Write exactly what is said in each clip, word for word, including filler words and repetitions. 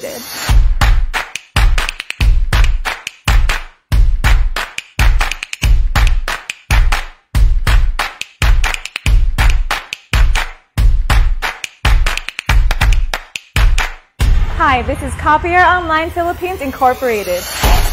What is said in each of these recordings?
Hi, this is Copier Online Philippines Incorporated.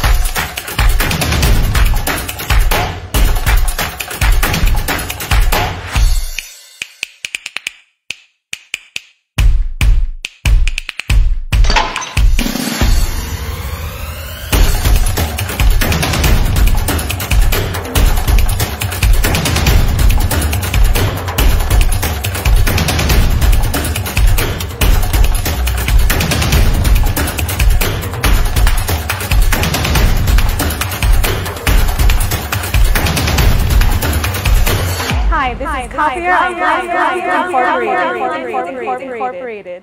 Hi, this Hi, is Copier Online Incorporated. Incorporated.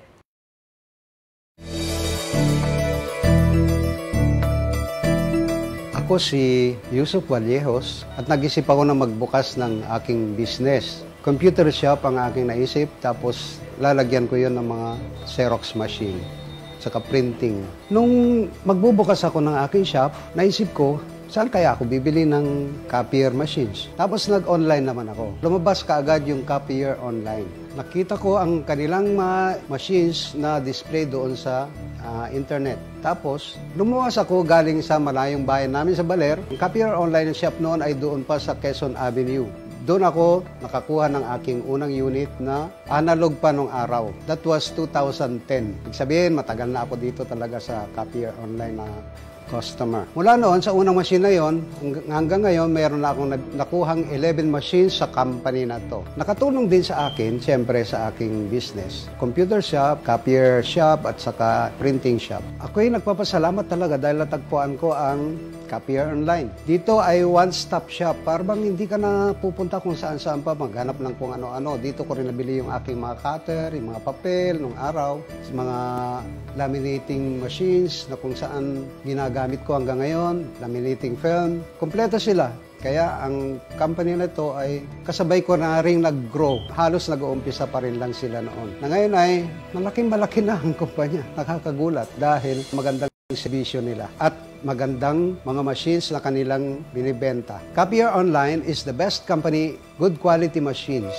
Ako si Yusuf Vallejos at nag-isip ako na magbukas ng aking business. Computer shop ang aking naisip, tapos lalagyan ko yun ng mga Xerox machine, saka printing. Nung magbubukas ako ng aking shop, naisip ko, saan kaya ako bibili ng copier machines? Tapos nag-online naman ako. Lumabas kaagad yung Copier Online. Nakita ko ang kanilang mga machines na display doon sa uh, internet. Tapos, lumuwas ako galing sa malayong bayan namin sa Baler. Ang Copier Online shop noon ay doon pa sa Quezon Avenue. Doon ako nakakuha ng aking unang unit na analog pa nung araw. That was two thousand ten. Ibig sabihin, matagal na ako dito talaga sa Copier Online na customer. Mula noon, sa unang machine na yon, hanggang ngayon, mayroon na akong nakuhang eleven machines sa company na to. Nakatulong din sa akin, siyempre sa aking business. Computer shop, copier shop, at saka printing shop. Ako'y nagpapasalamat talaga dahil natagpuan ko ang Copier Online. Dito ay one-stop shop. Parang hindi ka na pupunta kung saan-saan pa, maghanap lang kung ano-ano. Dito ko rin nabili yung aking mga cutter, yung mga papel, nung araw, mga laminating machines na kung saan ginagawa gamit ko hanggang ngayon, laminating film, kompleto sila. Kaya ang company na ito ay kasabay ko na rin nag-grow. Halos nag-uumpisa pa rin lang sila noon. Na ngayon ay malaking-malaki na ang kumpanya. Nakakagulat dahil magandang servisyo nila at magandang mga machines na kanilang binibenta. Copier Online is the best company, good quality machines.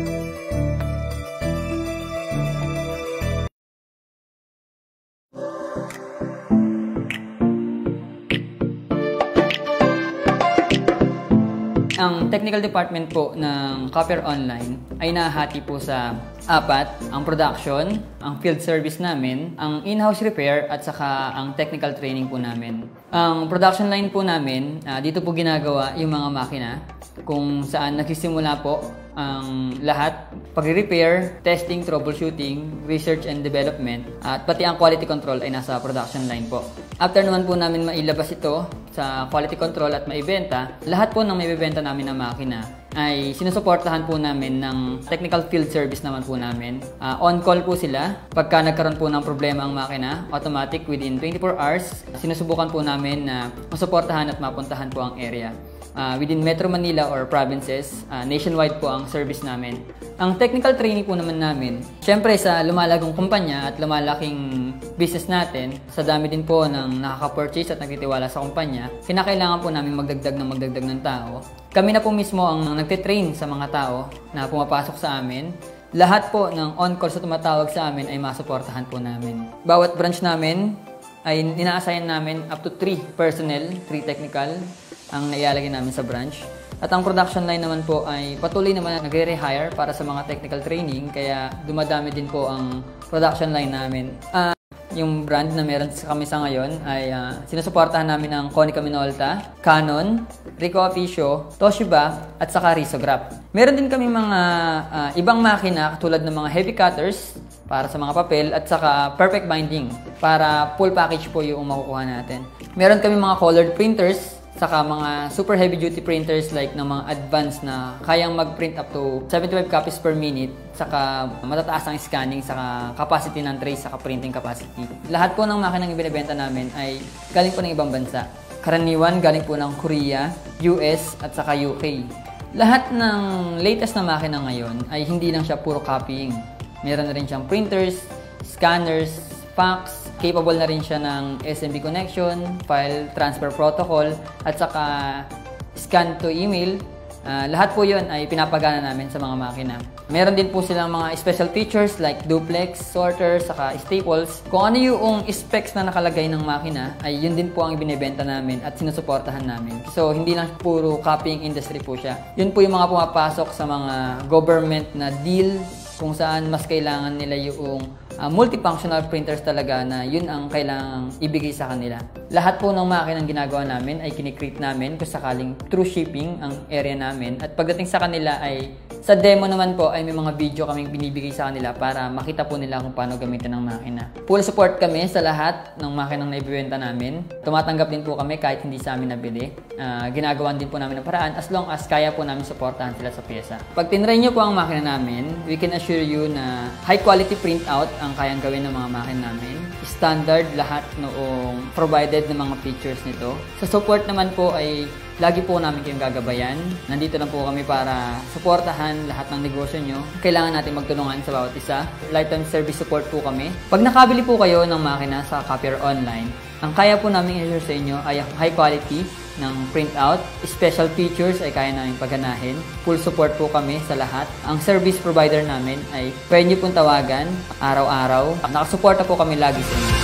Ang technical department po ng Copier Online ay nahahati po sa apat, ang production, ang field service namin, ang in-house repair, at saka ang technical training po namin. Ang production line po namin, uh, dito po ginagawa yung mga makina kung saan nagsisimula po ang lahat, pag-repair, testing, troubleshooting, research and development, at pati ang quality control ay nasa production line po. After naman po namin mailabas ito sa quality control at maibenta, lahat po ng maibibenta namin na makina ay sinusuportahan po namin ng technical field service naman po namin. Uh, on-call po sila. Pagka nagkaroon po ng problema ang makina, automatic within twenty-four hours, sinusubukan po namin na masuportahan at mapuntahan po ang area. Uh, within Metro Manila or provinces, uh, nationwide po ang service namin. Ang technical training po naman namin, syempre sa lumalagong kumpanya at lumalaking business natin, sa dami din po ng nakaka-purchase at nagtitiwala sa kumpanya, kinakailangan po namin magdagdag ng magdagdag ng tao. Kami na po mismo ang nagtitrain sa mga tao na pumapasok sa amin. Lahat po ng on-call sa tumatawag sa amin ay masuportahan po namin. Bawat branch namin ay ina-assign namin up to three personnel, three technical, ang naialagay namin sa branch. At ang production line naman po ay patuloy naman nagre-rehire para sa mga technical training, kaya dumadami din po ang production line namin. Uh, yung brand na meron kami sa ngayon ay uh, sinusuportahan namin ng Konica Minolta, Canon, Ricoh Officio, Toshiba, at saka Risograph. Meron din kami mga uh, ibang makina tulad ng mga heavy cutters para sa mga papel at saka perfect binding para full package po yung makukuha natin. Meron kami mga colored printers, saka mga super heavy duty printers like ng mga advanced na kayang mag-print up to seventy-five copies per minute, saka matataas ang scanning, saka capacity ng trays, saka printing capacity. Lahat po ng makinang ibinibenta namin ay galing po ng ibang bansa. Karaniwan galing po ng Korea, U S at saka U K. Lahat ng latest na makina ngayon ay hindi lang siya puro copying. Meron na rin siyang printers, scanners, fax, capable na rin siya ng S M B connection, file transfer protocol, at saka scan to email. Uh, lahat po yun ay pinapagana namin sa mga makina. Meron din po silang mga special features like duplex, sorter, saka staples. Kung ano yung specs na nakalagay ng makina, ay yun din po ang ibinebenta namin at sinusuportahan namin. So, hindi lang puro copying industry po siya. Yun po yung mga pumapasok sa mga government na deal kung saan mas kailangan nila yung uh, multifunctional printers talaga na yun ang kailangang ibigay sa kanila. Lahat po ng makinang ginagawa namin ay kinikreate namin kung sakaling through shipping ang area namin. At pagdating sa kanila ay sa demo naman po ay may mga video kaming binibigay sa kanila para makita po nila kung paano gamitin ng makina. Full support kami sa lahat ng makinang naibibenta namin. Tumatanggap din po kami kahit hindi sa amin nabili. Uh, ginagawan din po namin ng paraan as long as kaya po namin supportahan sila sa pyesa. Pag tinry nyo po ang makina namin, we can assure you na high quality printout ang kayang gawin ng mga makina namin. Standard lahat noong provided ng mga features nito. Sa support naman po ay lagi po namin kayong gagabayan. Nandito lang po kami para suportahan lahat ng negosyo nyo. Kailangan natin magtulungan sa bawat isa. Lifetime service support po kami. Pag nakabili po kayo ng makina sa Copier Online, ang kaya po namin i-assure sa inyo ay high quality ng printout. Special features ay kaya namin pagganahin. Full support po kami sa lahat. Ang service provider namin ay pwede nyo pong tawagan araw-araw. Nakasuporta po kami lagi sa inyo.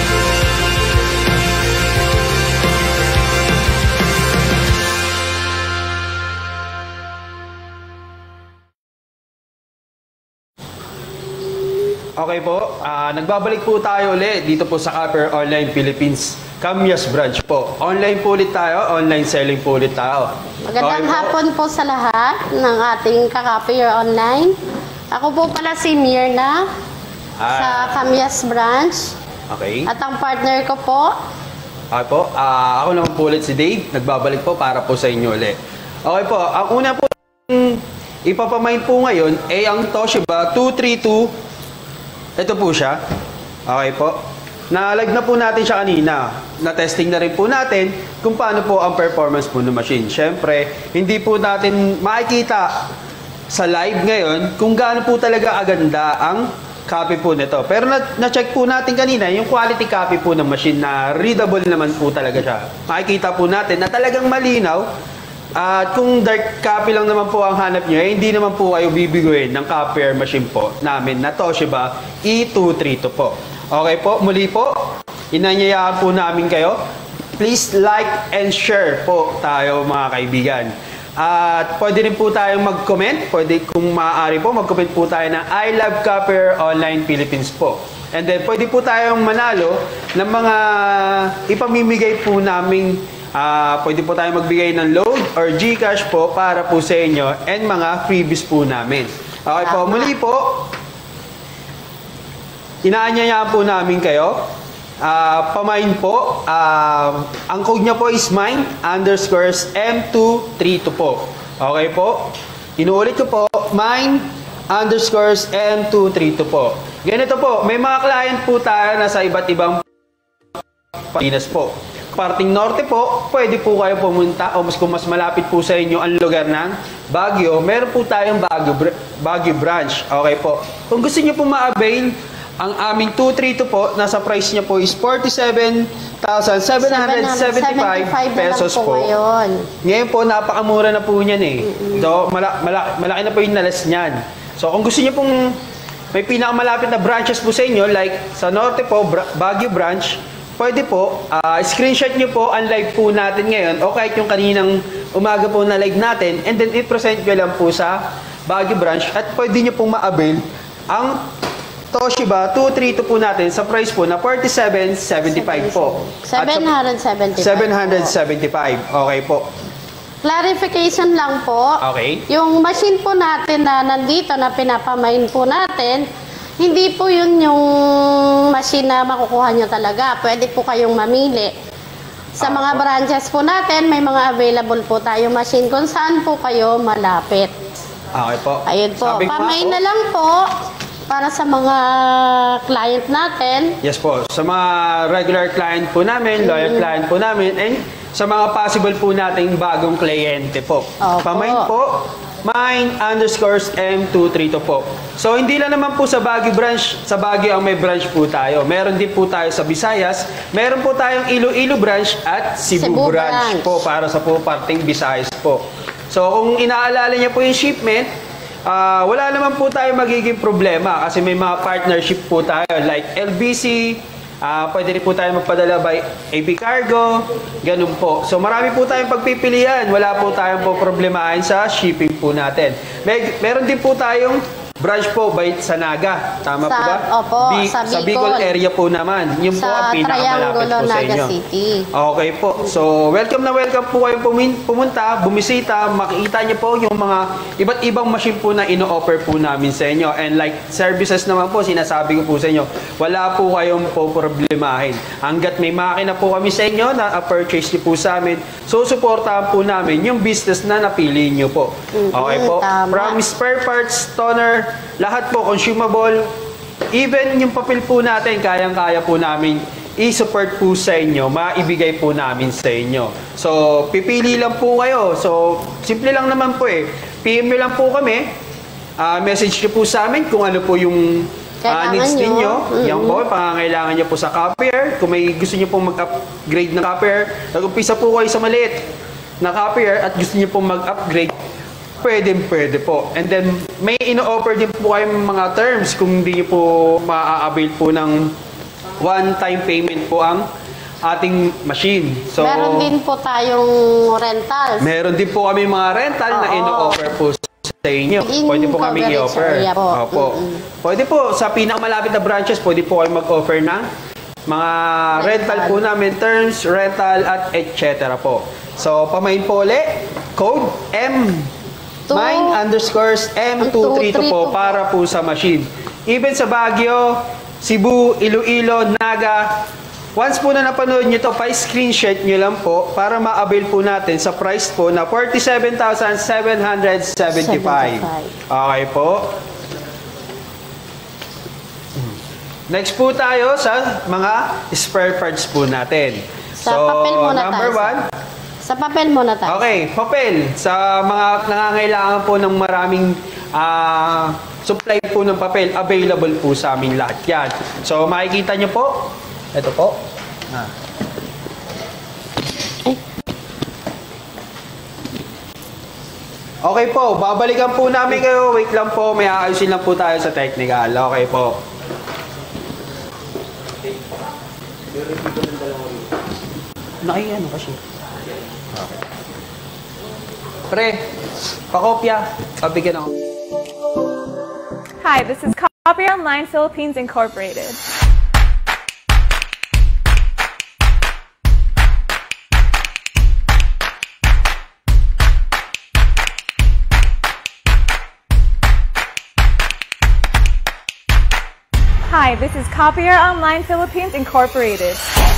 Okay po, uh, nagbabalik po tayo ulit dito po sa Copier Online Philippines Camias branch po. Online po ulit tayo, online selling po ulit tayo. Magandang okay hapon po. po sa lahat ng ating ka-Copier Online. Ako po pala si Mirna ah. sa Camias branch. Okay. At ang partner ko po. Okay po, uh, ako naman po ulit si Dave. Nagbabalik po para po sa inyo ulit. Okay po, ang una po ipapamain po ngayon ay ang Toshiba two three two. Ito po siya. Okay po. Na-live na po natin siya kanina. Na-testing na rin po natin kung paano po ang performance po ng machine. Siyempre, hindi po natin makikita sa live ngayon kung gaano po talaga aganda ang copy po nito. Pero na-check po natin kanina yung quality copy po ng machine na readable naman po talaga siya. Makikita po natin na talagang malinaw. At uh, kung dark copy lang naman po ang hanap nyo, eh, hindi naman po kayo bibiguin ng copier machine po namin na Toshiba E two three two po. Okay po, muli po, inanyayahan po namin kayo. Please like and share po tayo mga kaibigan. At pwede rin po tayong mag-comment. Pwede kung maaari po, mag-comment po tayo na I love Copier Online Philippines po. And then pwede po tayong manalo ng mga ipamimigay po naming Uh, pwede po tayo magbigay ng load or Gcash po para po sa inyo and mga freebies po namin. Okay po, muli po, inaanyayaan po namin kayo. Uh, pamain po, uh, ang code niya po is mine underscores M two three two po. Okay po, inuulit ko po, mine underscores M two three two po. Ganito po, may mga client po tayo na sa iba't ibang Pilipinas po. Parting norte po, pwede po kayo pumunta o mas kung mas malapit po sa inyo ang lugar ng Baguio, meron po tayong Baguio, Baguio branch. Okay po. Kung gusto niyo po ma-avail, ang aming two three two po, nasa price niya po is forty-seven thousand seven hundred seventy-five pesos po. Ngayon. Ngayon po, napakamura na po niyan eh. Mm-hmm. So, mala mala malaki na po yung nalas niyan. So, kung gusto niyo pong may pinakamalapit na branches po sa inyo, like sa norte po, Baguio branch, pwede po, uh, screenshot nyo po ang live po natin ngayon o kahit yung kaninang umaga po na live natin and then i-present nyo lang po sa Baguio branch at pwede nyo pong ma-avail ang Toshiba two three two po natin sa price po na forty-seven seventy-five po. seven seventy-five. seven seventy-five. Okay po. Clarification lang po. Okay. Yung machine po natin na nandito na pinapamain po natin, hindi po yun yung machine na makukuha nyo talaga. Pwede po kayong mamili. Sa mga branches po natin, may mga available po tayong machine kung saan po kayo malapit. Okay po. Ayun po. Pamain na lang po para sa mga client natin. Yes po. Sa mga regular client po namin, loyal mm. client po namin, and sa mga possible po nating bagong kliyente po. Opo. Pamain po. mine underscores M two three two po. So hindi lang naman po sa Baguio branch, sa Baguio ang may branch po tayo. Meron din po tayo sa Visayas, meron po tayong Iloilo branch at Cebu, Cebu branch, branch po para sa po parting Visayas po. So kung inaalala niya po yung shipment, uh, wala naman po tayo magiging problema kasi may mga partnership po tayo like L B C, Uh, pwede rin po tayo magpadala by A P Cargo, ganun po. So marami po tayong pagpipilian, wala po tayong po problemahin sa shipping po natin. May, meron din po tayong branch po by sa Naga, tama sa, po ba? Opo, Bi sa Bicol. Sa Bicol area po naman. Yun po ang pinakamalapit po sa inyo. Naga City. Okay po. So welcome na welcome po kayong pumunta, bumisita, makikita niyo po yung mga iba't ibang machine po na ino-offer po namin sa inyo. And like services naman po, sinasabi ko po sa inyo, wala po kayong po problemahin. Hanggat may makina po kami sa inyo na purchase niyo po sa amin, so suportahan po namin yung business na napili niyo po. Okay po. Tama. From spare parts, toner, lahat po, consumable, even yung papel po natin, kayang-kaya po namin i-support po sa inyo, maibigay po namin sa inyo. So, pipili lang po kayo. So, simple lang naman po eh. P M nyo lang po kami, uh, message nyo po sa amin kung ano po yung uh, needs nyo. ninyo. Mm-hmm. Yan po, pangangailangan nyo po sa copier. Kung may gusto nyo po mag-upgrade na copier, nag-umpisa po kayo sa maliit na copier at gusto nyo po mag-upgrade, pwede, pwede po. And then, may ino-offer din po kayong mga terms kung hindi po ma-avail po ng one-time payment po ang ating machine. So, meron din po tayong rentals. Meron din po kami mga rental Oo. na ino-offer po sa inyo. In pwede po kami i-offer. Po. Opo. Mm-hmm. Pwede po, sa pinakamalapit na branches, pwede po kayo mag-offer ng mga rental, rental po namin, terms, rental, at et cetera po. So, pamain po ulit, code M mine underscores M two three two po para po sa machine. Even sa Baguio, Cebu, Iloilo, Naga, once po na napanood nyo to, pa-screenshot nyo lang po para ma-avail po natin sa price po na forty-seven thousand seven hundred seventy-five. Okay po. Next po tayo sa mga spare parts po natin. Sa so, papel muna number tayo. one, Sa papel muna tayo. Okay, papel. Sa mga nangangailangan po ng maraming uh, supply po ng papel, available po sa aming lahat yan. So, makikita nyo po. Ito po. Ah. Okay po, babalikan po namin kayo. Wait lang po, may aayusin lang po tayo sa technical. Okay po. Naki, ano kasi? Okay. Pre, pakopya. Pabigyan ako. Hi, this is Copier Online Philippines Incorporated. Hi, this is Copier Online Philippines Incorporated.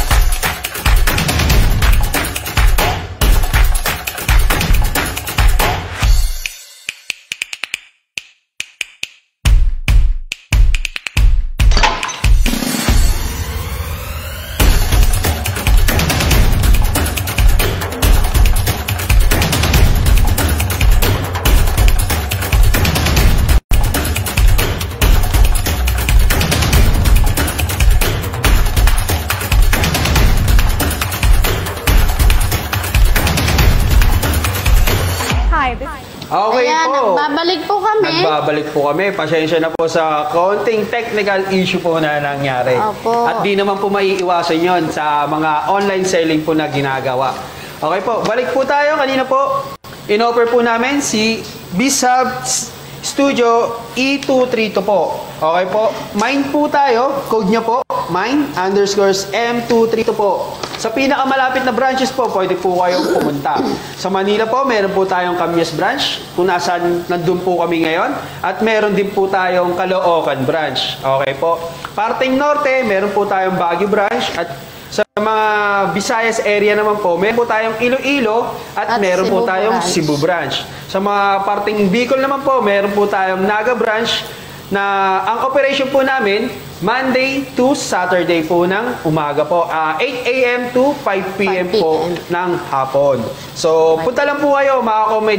Okay Ayan, po. nagbabalik po kami. Nagbabalik po kami. Pasensya na po sa konting technical issue po na nangyari. Opo. At di naman po maiiwasan yon sa mga online selling po na ginagawa. Okay po, balik po tayo. Kanina po, in-offer po namin si B-Sub Studio E two three two po. Okay po, mine po tayo. Code niya po, mine underscores M two three two po. Sa pinakamalapit na branches po, pwede po kayong pumunta. Sa Manila po, meron po tayong Camias branch, kung nasaan nandun po kami ngayon. At meron din po tayong Caloocan branch. Okay po. Parting Norte, meron po tayong Baguio branch. At sa mga Visayas area naman po, meron po tayong Iloilo at, at meron Cebu po tayong branch. Cebu branch. Sa mga parting Bicol naman po, meron po tayong Naga branch na ang operation po namin, Monday to Saturday po ng umaga po. Uh, eight A M to five P M po ng hapon. So, punta lang po kayo, ma-accommodate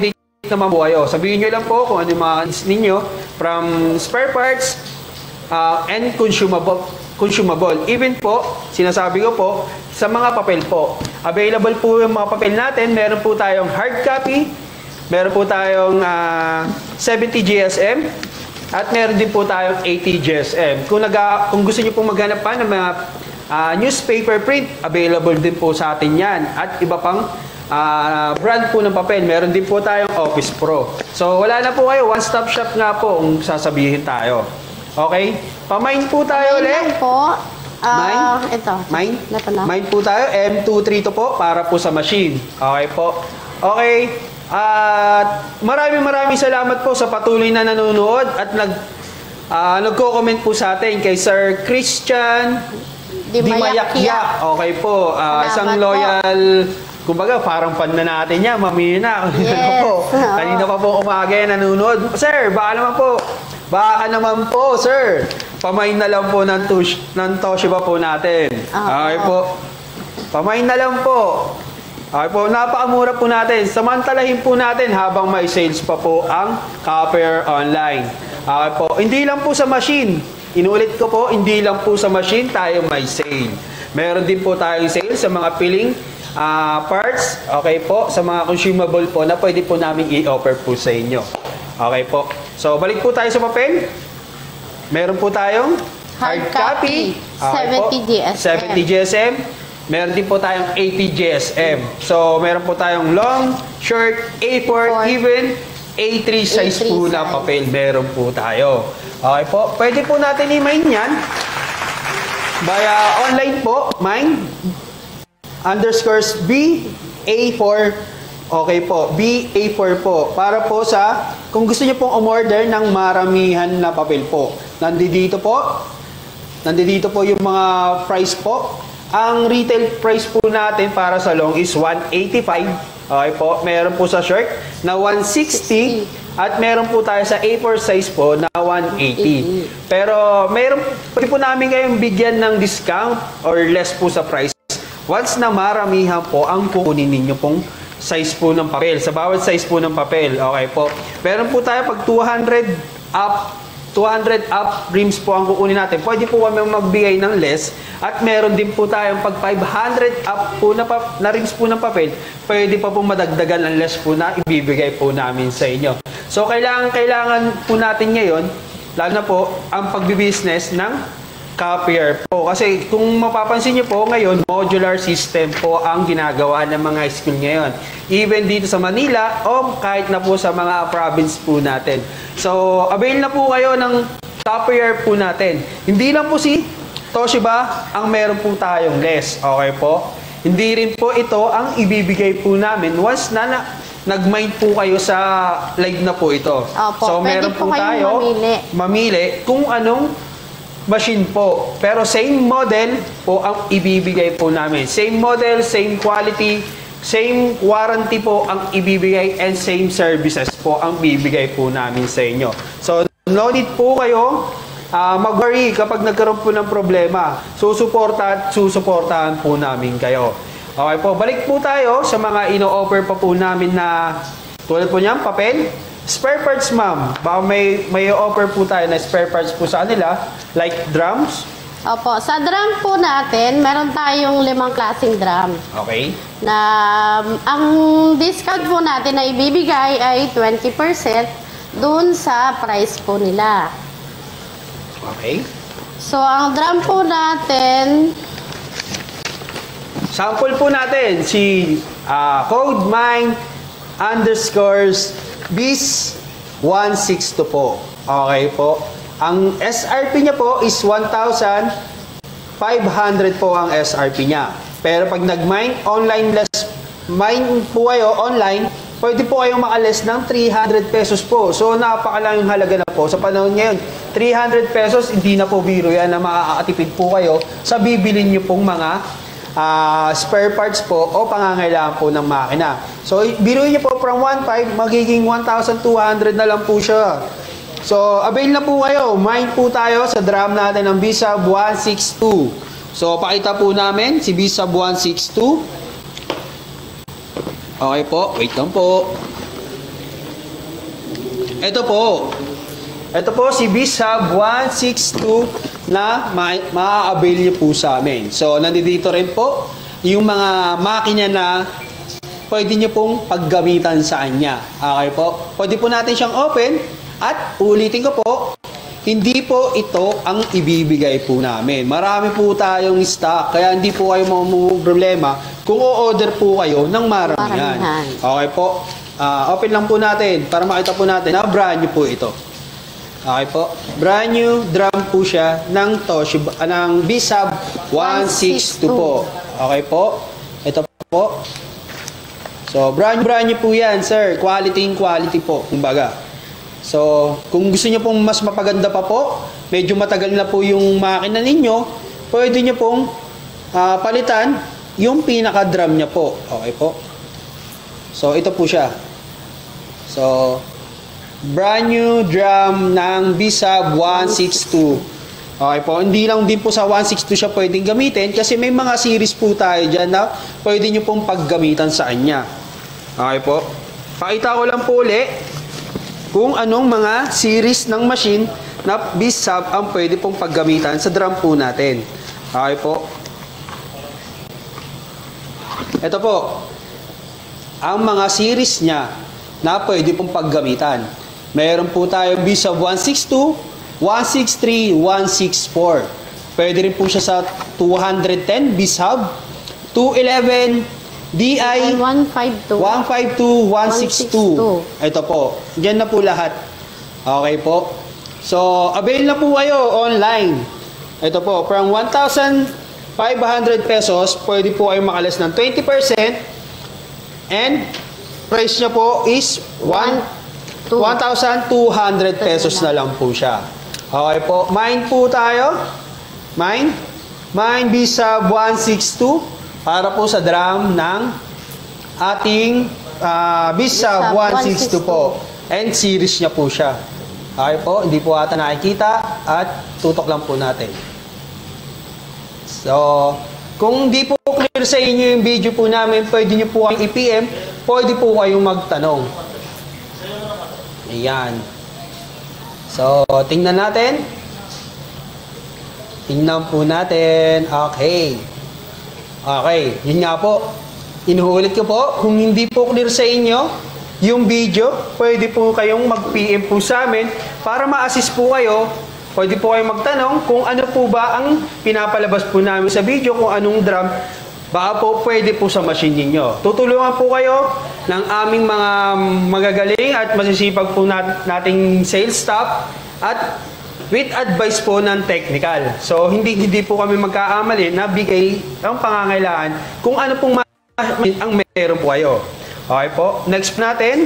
naman po kayo. Sabihin nyo lang po kung ano yung mga needs ninyo from spare parts uh, and consumable. consumable. Even po, sinasabi ko po, sa mga papel po. Available po yung mga papel natin. Meron po tayong hard copy, meron po tayong uh, seventy G S M, at meron din po tayong eighty G S M. Kung, naga, kung gusto nyo pong maghanap pa ng mga uh, newspaper print, available din po sa atin yan. At iba pang Uh, brand po ng papel. Meron din po tayong Office Pro. So, wala na po kayo. One-stop shop nga po kung sasabihin tayo. Okay? Pamain po tayo Mine ulit. lang po. Uh, Mine? Ito. Mine? Ito na. Mine po tayo. M two three two po para po sa machine. Okay po. Okay. At uh, maraming maraming salamat po sa patuloy na nanonood at nag uh, nagko-comment po sa atin kay Sir Christian Dimayakya. Okay po. Uh, isang loyal po. Kumbaga, parang fan na natin yan. Mamina. Yes. po. Kanina pa po umaga yan nanonood. Sir, baka naman po. Baka naman po, sir. Pamain na lang po ng, tush, ng Toshiba po natin. Ah, okay po. Pamain na lang po. Okay po. Napakamura po natin. Samantalahin po natin habang may sales pa po ang Copper Online. Okay po. Hindi lang po sa machine. Inulit ko po, hindi lang po sa machine tayo may sale. Meron din po tayong sale sa mga piling Uh, parts, okay po, sa mga consumable po na pwede po namin i-offer po sa inyo. Okay po. So, balik po tayo sa papel. Meron po tayong hard, hard copy. Okay seventy G S M. seventy G S M. Meron din po tayong eighty G S M. So, meron po tayong long, short, A four, Four. even A three size A three po na size. papel. Meron po tayo. Okay po. Pwede po natin i-mine yan. Via online po, mine. Underscores B A four. Okay po, B A four po. Para po sa, kung gusto niyo pong umorder ng maramihan na papel po. Nandito po, nandito po yung mga price po. Ang retail price po natin para sa long is one eighty-five. Okay po, meron po sa short na one sixty. At meron po tayo sa A four size po na one eighty. Pero meron, pwede po namin kayong bigyan ng discount or less po sa price. Once na maramihan po ang kukunin ninyo pong size po ng papel. Sa bawat size po ng papel. Okay po. Meron po tayo pag two hundred up, two hundred up rims po ang kukunin natin. Pwede po kami magbigay ng less. At meron din po tayong pag five hundred up po na, na rims po ng papel. Pwede pa po madagdagan ang less po na ibibigay po namin sa inyo. So kailangan, kailangan po natin ngayon, lalo na po, ang pagbibusiness ng copier po. Kasi kung mapapansin nyo po ngayon, modular system po ang ginagawa ng mga school ngayon. Even dito sa Manila o kahit na po sa mga province po natin. So, avail na po kayo ng copier po natin. Hindi lang po si Toshiba ang meron po tayong less. Okay po? Hindi rin po ito ang ibibigay po namin once na, na nag-mind po kayo sa live na po ito. Opo, so, meron po, po tayo mamili. mamili kung anong machine po. Pero same model po ang ibibigay po namin. Same model, same quality, same warranty po ang ibibigay and same services po ang bibigay po namin sa inyo. So, no need po kayo uh, mag-worry kapag nagkaroon po ng problema. Susuportahan, susuportahan po namin kayo. Okay po, balik po tayo sa mga ino-offer pa po namin na tulad po niyan, papel. Spare parts, ma'am. Baka may, may offer po tayo na spare parts po sa kanila, like drums. Opo, sa drum po natin, meron tayong limang klaseng drum. Okay. Na ang discount po natin na ibibigay ay twenty percent dun sa price po nila. Okay. So, ang drum po natin, sample po natin si uh, Code Mine underscores bis one sixty-two po. Okay po. Ang S R P niya po is one thousand five hundred po ang S R P niya. Pero pag nag-mine online less mine po kayo online, pwede po kayong maka-less ng three hundred pesos po. So napakalang halaga na po sa panahon ngayon. three hundred pesos hindi na po biro yan na makakatipid po kayo sa bibilin niyo pong mga Uh, spare parts po o pangangailangan po ng makina. So, biruin niyo po from one point five, magiging one thousand two hundred na lang po siya. So, avail na po kayo. Mine po tayo sa drum natin ng Bisab one sixty-two. So, pakita po namin si Bisab one sixty-two. Okay po, wait lang po. Ito po. Ito po si BizHub one sixty-two na ma-avail niyo po sa amin. So, nandito rin po yung mga makina na pwede nyo pong paggamitan sa kanya. Okay po? Pwede po natin siyang open at ulitin ko po, hindi po ito ang ibibigay po namin. Marami po tayong stock, kaya hindi po kayo problema kung o-order po kayo ng maramihan. Okay po? Uh, open lang po natin para makita po natin na brand new po ito. Okay po? Brand new drum po siya ng Toshiba, uh, ng BizHub one sixty-two po. Okay po? Ito po. So, brand brand new po yan, sir. Quality in quality po, kumbaga. So, kung gusto niyo pong mas mapaganda pa po, medyo matagal na po yung makina ninyo, pwede niyo pong uh, palitan yung pinaka-drum niya po. Okay po? So, ito po siya. So, brand new drum ng BizHub one sixty-two. Okay po, hindi lang din po sa one sixty-two siya pwedeng gamitin kasi may mga series po tayo dyan na pwede nyo pong paggamitan sa kanya. Okay po. Pakita ko lang po ulit kung anong mga series ng machine na BizHub ang pwede pong paggamitan sa drum po natin. Okay po. Ito po. Ang mga series niya na pwede pong paggamitan. Meron po tayo BizHub one sixty-two, one sixty-three, one sixty-four. Pwede rin po siya sa two ten BizHub, two eleven, D I one fifty-two, one fifty-two, one sixty-two. Ito po. Diyan na po lahat. Okay po. So, avail na po kayo online. Ito po. From one thousand five hundred pesos, pwede po kayo makalas ng twenty percent. And, price niya po is one thousand two hundred pesos na lang po siya. Okay po. Mine po tayo. Mine. Mine BizHub one sixty-two. Para po sa drum ng ating uh, BizHub one sixty-two po. And series niya po siya. Okay po, hindi po ata nakikita at tutok lang po natin. So, kung hindi po clear sa inyo yung video po namin, pwede nyo po kayong i-P M, pwede po kayong magtanong. Ayan. So, tingnan natin. Tingnan po natin. Okay. Okay, yun nga po. Inuulit ko po, kung hindi po clear sa inyo yung video, pwede po kayong mag-P M po sa amin para ma-assist po kayo. Pwede po kayong magtanong kung ano po ba ang pinapalabas po namin sa video, kung anong drum, baka po pwede po sa machine ninyo. Tutulungan po kayo ng aming mga magagaling at masisipag po nat nating sales staff at with advice po ng technical. So, hindi hindi po kami magkaamali na bigay ang pangangailangan kung ano pong ang meron po kayo. Okay po. Next natin.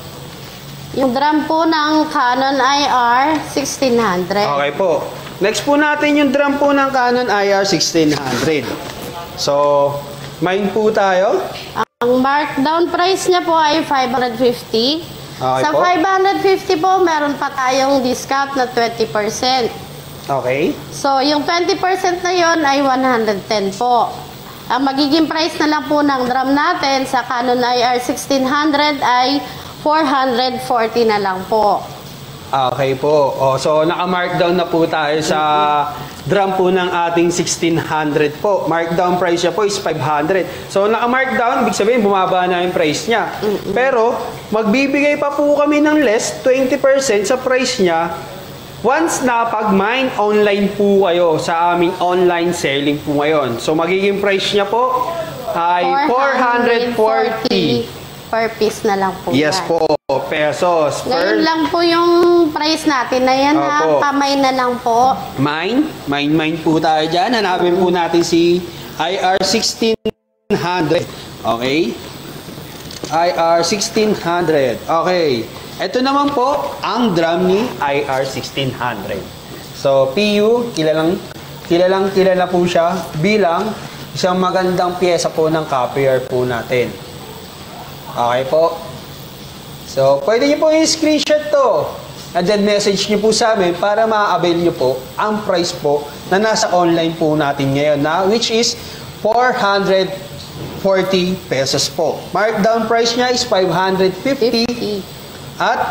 Yung drum po ng Canon I R sixteen hundred. Okay po. Next po natin yung drum po ng Canon I R sixteen hundred. So, mine po tayo. Ang markdown price niya po ay five hundred fifty. Okay sa po. five hundred fifty po, meron pa tayong discount na twenty percent. Okay. So, yung twenty percent na yon ay one hundred ten po. Ang magiging price na lang po ng drum natin sa Canon I R sixteen hundred ay four hundred forty na lang po. Okay po. O, so, naka-markdown na po tayo sa drum po ng ating sixteen hundred po. Markdown price niya po is five hundred. So, naka-markdown, ibig sabihin, bumaba na yung price niya. Mm-mm. Pero, magbibigay pa po kami ng less, twenty percent sa price niya once na pag-mine online po kayo sa aming online selling po ngayon. So, magiging price niya po ay four hundred forty. Per piece na lang po. Yes yan. po, pesos. Ngayon per... lang po yung price natin na yan. Opo. Ha? Kamay na lang po. Mine, mine, mine po tayo dyan. Hanapin po natin si I R sixteen hundred. Okay? I R sixteen hundred. Okay. Ito naman po ang drum ni I R sixteen hundred. So, P U, kilalang, kilalang kilala po siya bilang isang magandang pyesa po ng copier po natin. Okay po. So, pwede nyo po i-screenshot to. And then message nyo po sa amin para ma-avail nyo po ang price po na nasa online po natin ngayon na which is four hundred forty pesos po. Markdown price niya is five hundred fifty. fifty. At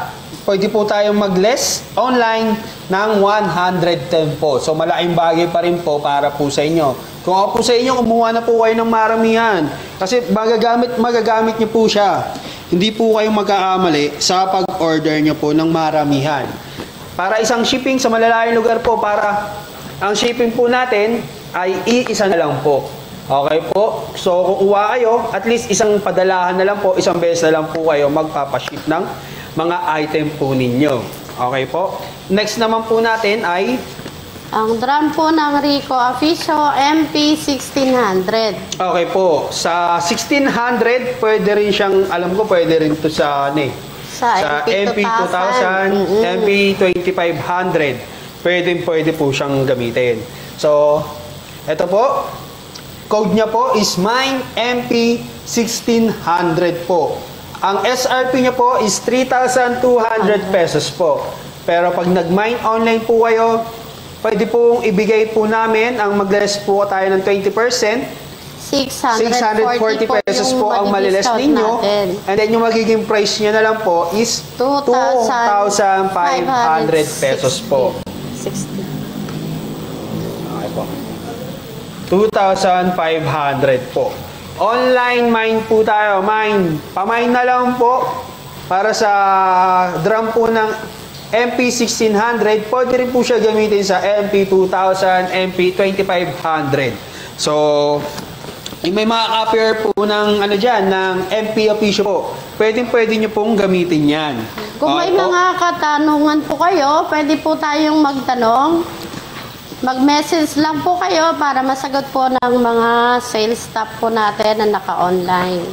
pwede po tayong mag-less online ng one hundred ten po. So malaking bagay pa rin po para po sa inyo. Kung ako po sa inyo, kumuha na po kayo ng maramihan. Kasi magagamit, magagamit niyo po siya. Hindi po kayo magkakamali sa pag-order niyo po ng maramihan. Para isang shipping sa malalayong lugar po, para ang shipping po natin ay iisa na lang po. Okay po? So, kukuha kayo, at least isang padalahan na lang po, isang beses na lang po kayo magpapaship ng mga item po ninyo. Okay po? Next naman po natin ay ang drum po ng Rico Officio M P sixteen hundred. okay po. Sa sixteen hundred, pwede rin siyang, alam ko, pwede rin to sa, ano eh, Sa M P two thousand, Mm-mm. M P twenty-five hundred. Pwede, pwede po siyang gamitin. So, eto po. Code niya po is Mine M P sixteen hundred po. Ang S R P niya po is three thousand two hundred pesos po. Pero pag nag-mine online po kayo, pwede pong ibigay po namin, ang mag-less po tayo ng twenty percent. six six hundred forty pesos po ang maliless ninyo. Natin. And then yung magiging price niya na lang po is two two thousand five hundred pesos po. sixty. Okay po. two thousand five hundred po. Online mine po tayo. Mine. Pamine na lang po. Para sa drum po ng M P sixteen hundred, pwede rin po siya gamitin sa M P two thousand, M P twenty-five hundred. So, yung may mga copier po ng ano dyan, ng M P Officio po, pwede pwede nyo pong gamitin yan. Kung may Okay po? mga katanungan po kayo, pwede po tayong magtanong. Mag-message lang po kayo para masagot po ng mga sales staff po natin na naka-online.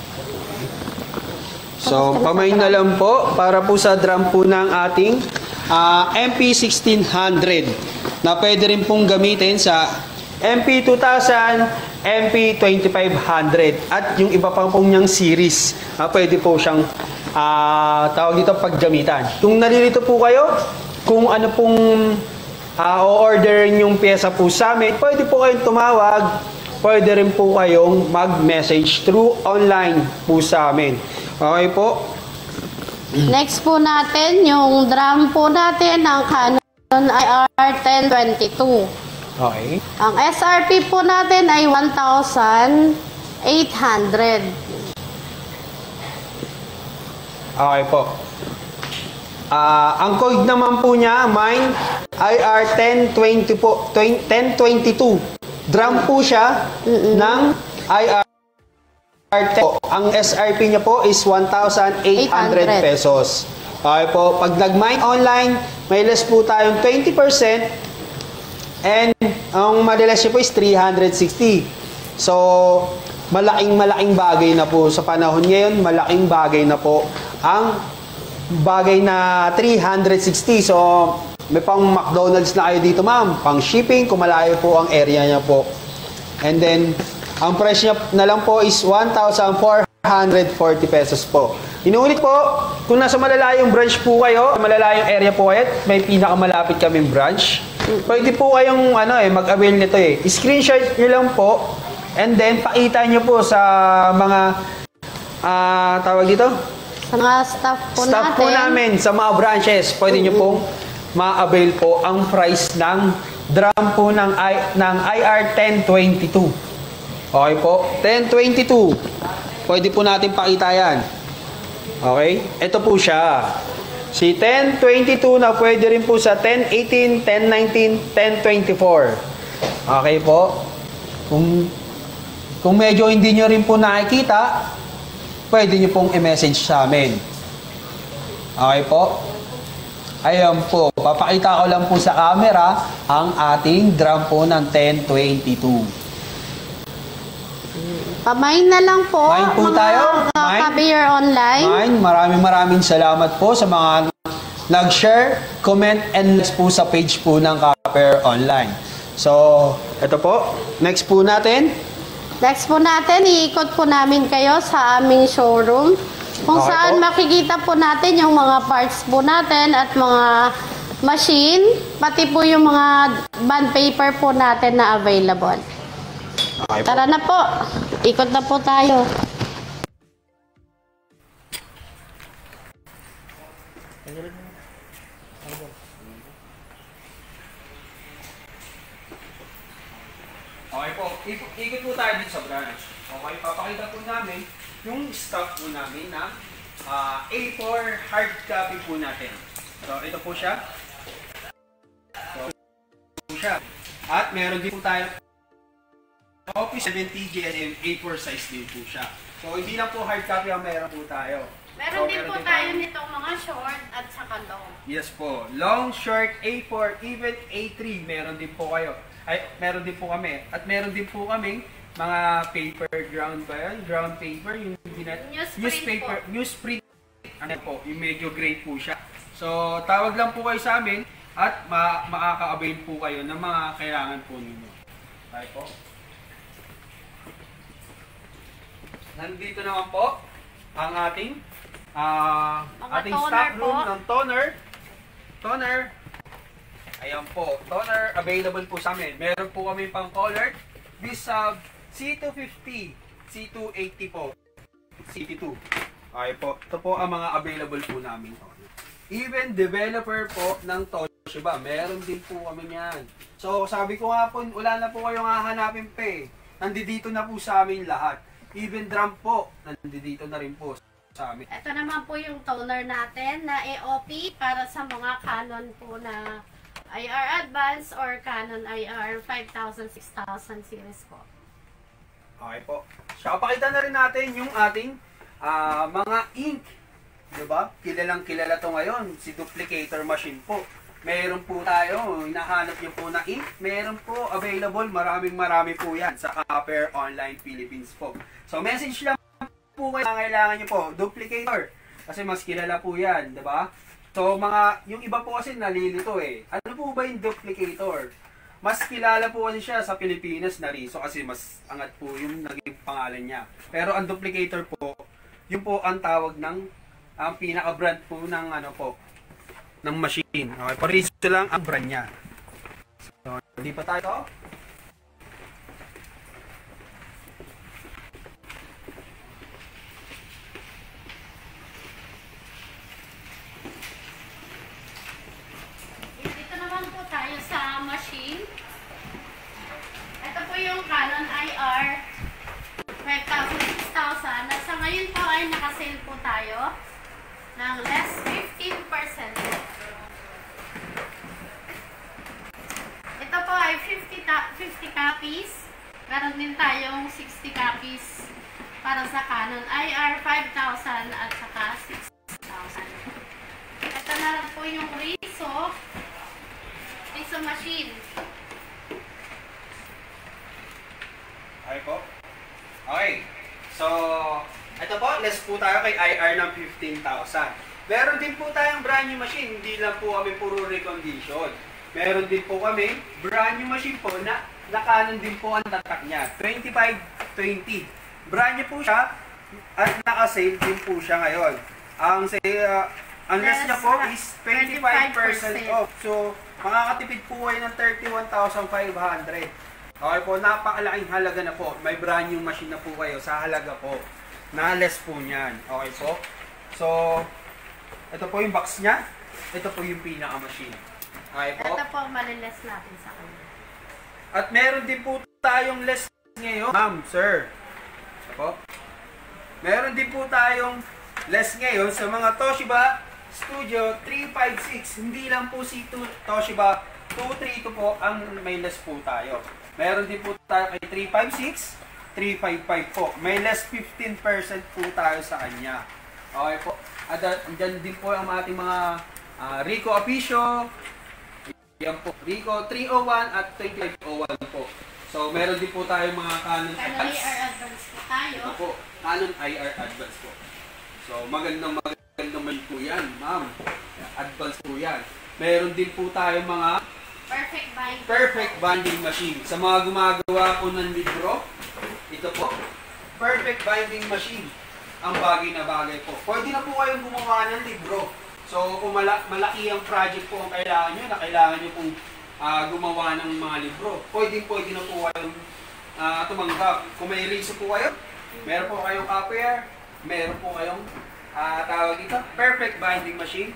So, pamain na lang po para po sa drum po ng ating uh, M P sixteen hundred na pwede rin pong gamitin sa M P two thousand, M P twenty-five hundred at yung iba pang pong niyang series na pwede po siyang uh, tawag dito paggamitan. Kung nalilito po kayo, kung ano pong uh, o-order yung pyesa po sa amin, pwede po kayong tumawag, pwede rin po kayong mag-message through online po sa amin. Okay po. Next po natin, yung drum po natin ng Canon I R ten twenty-two. Okay. Ang S R P po natin ay one thousand eight hundred. Okay po. Ah, ang code naman po niya, mine I R ten twenty po, ten twenty-two. Drum po siya ng I R ten. Ang S R P niya po is one thousand eight hundred pesos. Okay po. Pag nag-mine online, may less po tayong twenty percent. And ang madalas niya po is three hundred sixty. So, malaking malaking bagay na po sa panahon ngayon, malaking bagay na po ang bagay na three hundred sixty. So, may pang McDonald's na kayo dito, ma'am. Pang shipping, kung malayo po ang area niya po. And then, ang price niya na lang po is one thousand four hundred forty pesos po. Inuulit po, kung nasa malalayong branch po kayo, malalayong area po kayo, may pinakamalapit kaming branch, pwede po kayong ano, eh, mag-avail nito eh. Screenshot nyo lang po, and then pakita nyo po sa mga, uh, tawag dito? Sa mga staff po Staff natin. po namin, sa mga branches, pwede nyo pong ma-avail po ang price ng drum po ng, I, ng I R ten twenty-two. Okay po, ten twenty-two. Pwede po natin pakita yan. Okay? Ito po siya. Si ten twenty-two na pwede rin po sa ten eighteen, ten nineteen, ten twenty-four. Okay po? Kung, kung medyo hindi nyo rin po nakikita, pwede nyo pong i-message sa amin. Okay po? Ayan po. Papakita ko lang po sa camera ang ating drum po ng ten twenty-two. Pamain na lang po, Mine po mga tayo. Mine. Kabiyer online. Mine, maraming maraming salamat po sa mga nag-share, comment, and likes po sa page po ng Kapier Online. So, ito po. Next po natin. Next po natin, iikot po namin kayo sa aming showroom kung Okay saan po. makikita po natin yung mga parts po natin at mga machine, pati po yung mga bond paper po natin na available. Okay po. Tara na po, ikot na po tayo. Okay po, Ik- ikot po tayo dito sa branch. Okay, papakita po namin yung stock po namin na ah, A four hard copy po natin. So, ito po siya. So, ito po siya. At meron din po tayo Office seventy G N M A four size din po siya. So, hindi lang po hard copy ang meron po tayo. Meron So, din po tayo nitong mga short at saka long. Yes po. Long, short, A four, even A three, meron din po kayo. Ay, meron din po kami. At meron din po kaming mga paper ground ba yan? Ground paper, yung binat Newsprint newspaper, po. newsprint. Ano po, yung medyo gray po siya. So, tawag lang po kayo sa amin at ma makaka-avail po kayo ng mga kailangan po ninyo. Tayo po. Nandito naman po ang ating ah Mga ating toner stock room po. ng toner. Toner. Ayan po, toner available po sa amin. Meron po kami pang colored. Bisag C two fifty, C two eighty po, C two. Okay po, ito po ang mga available po namin. Even developer po ng Toshiba, meron din po kami yan. So sabi ko nga po, wala na po kayong hahanapin pa eh. Nandito na po sa amin lahat. Even drum po, nandito na rin po sa amin. Ito naman po yung toner natin na A O P para sa mga Canon po na I R Advance or Canon I R five thousand, six thousand series po. Okay po. So, pakita na rin natin yung ating ah, mga ink. Diba? Kilalang kilala to ngayon, si duplicator machine po. Meron po tayo, hinahanap nyo po na ink. Meron po available, maraming marami po yan sa Copper Online Philippines po. So, message lang po kayo na kailangan nyo po, duplicator. Kasi mas kilala po yan, diba? So, mga, yung iba po kasi nalilito eh. Ano po ba yung duplicator? Mas kilala po kasi siya sa Pilipinas na Riso kasi mas angat po yung naging pangalan niya. Pero ang duplicator po, yun po ang tawag ng, ang pinaka-brand po ng ano po, ng machine. Okay, Pariso lang ang brand niya. So, hindi pa tayo. Dito naman po tayo sa machine. Ito po yung Canon I R five thousand, six thousand. At sa ngayon po ay nakasale po tayo ng less fifteen percent. Ito po ay fifty, fifty copies. Meron din tayong sixty copies para sa Canon I R five thousand at saka six thousand. Ito na lang po yung Riso. Riso machine. Okay po. Okay. So, ito po, less po tayo kay I R ng fifteen thousand. Meron din po tayong brand new machine. Hindi lang po kami puro recondition. Meron din po kami brand new machine po na nakanon din po ang tatak niya. twenty-five twenty. Brand new po siya at naka-sale din po siya ngayon. Ang say, uh, ang less Yes, niya po uh, is twenty-five percent twenty-five percent off. So, makakatipid po kayo ng thirty-one thousand five hundred. Okay po, napakalaking halaga na po. May brand new machine na po kayo sa halaga po. Na less po niyan. Okay po? So, ito po yung box niya. Ito po yung pinaka-machine. Okay po? Ito po maliles natin sa kanya. At meron din po tayong less ngayon. Ma'am, sir. Ito po. Meron din po tayong less ngayon sa mga Toshiba Studio three fifty-six. Hindi lang po si Toshiba two thirty-two po ang may less po tayo. Meron din po tayo kay three fifty-six, three fifty-five po. May less fifteen percent po tayo sa kanya. Okay po. At dyan din po ang ating mga uh, Rico Apicio. Yan po. Rico three oh one at twenty-five oh one po. So, meron din po tayo mga Canon Canon I R Advance po tayo. Ito po. Canon I R Advance po. So, magandang magandang man po yan, ma'am. Advance po yan. Meron din po tayo mga Perfect binding. perfect binding machine. Sa mga gumagawa po ng libro, ito po, perfect binding machine. Ang bagay na bagay po. Pwede na po kayong gumawa ng libro. So, kung mala malaki ang project po ang kailangan nyo, na kailangan nyo pong uh, gumawa ng mga libro, pwede pwede na po kayong uh, tumanggap. Kung may Riso po kayo, meron po kayong Copper, meron po kayong uh, tawag dito, perfect binding machine.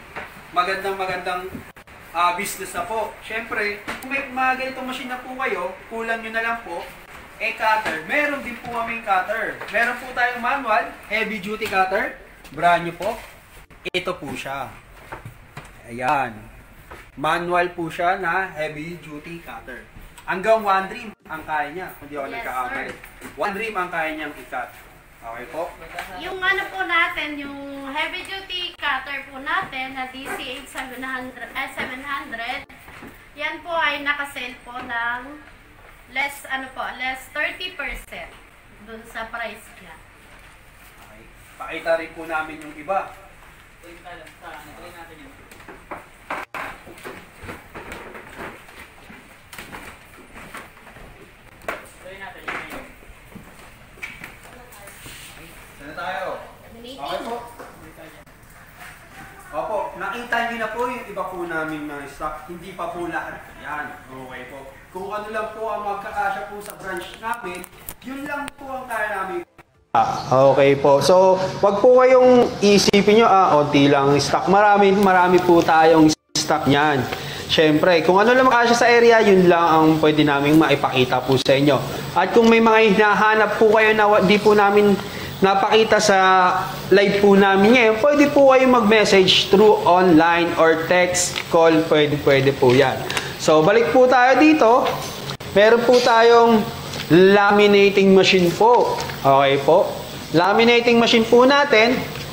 magandang magandang uh, business na po. Siyempre, kung may mga ganitong machine na po kayo, kulang nyo na lang po, eh cutter. Meron din po kaming cutter. Meron po tayong manual, heavy duty cutter. Brand new po. Ito po siya. Ayan. Manual po siya na heavy duty cutter. Hanggang one dream ang kaya niya. Kung di ako Yes, nagkakamali. One dream ang kaya niyang i-cut. Okay po? Yung ano po natin, yung heavy duty cutter po natin na D C H seven hundred, eh, seven hundred, yan po ay nakasale po ng less, ano po, less thirty percent dun sa price niya. Okay. Pakita rin po namin yung iba. Try natin yun. Try natin yun. Sana tayo. Dominating. Okay po. Opo, nakita niyo na po yung iba po namin mga stock. Hindi pa po lahat. Yan. Okay po. Kung ano lang po ang magkakasya po sa branch namin, yun lang po ang kaya namin. Ah, okay po. So, wag po kayong isipin nyo, ah, onti lang stock. Marami, marami po tayong stock niyan. Siyempre, kung ano lang makasya sa area, yun lang ang pwede namin maipakita po sa inyo. At kung may mga hinahanap po kayo na di po namin napakita sa live po namin ngayon, pwede po kayo mag-message through online or text, call, pwede, pwede po yan. So, balik po tayo dito. Meron po tayong laminating machine po. Okay po. Laminating machine po natin,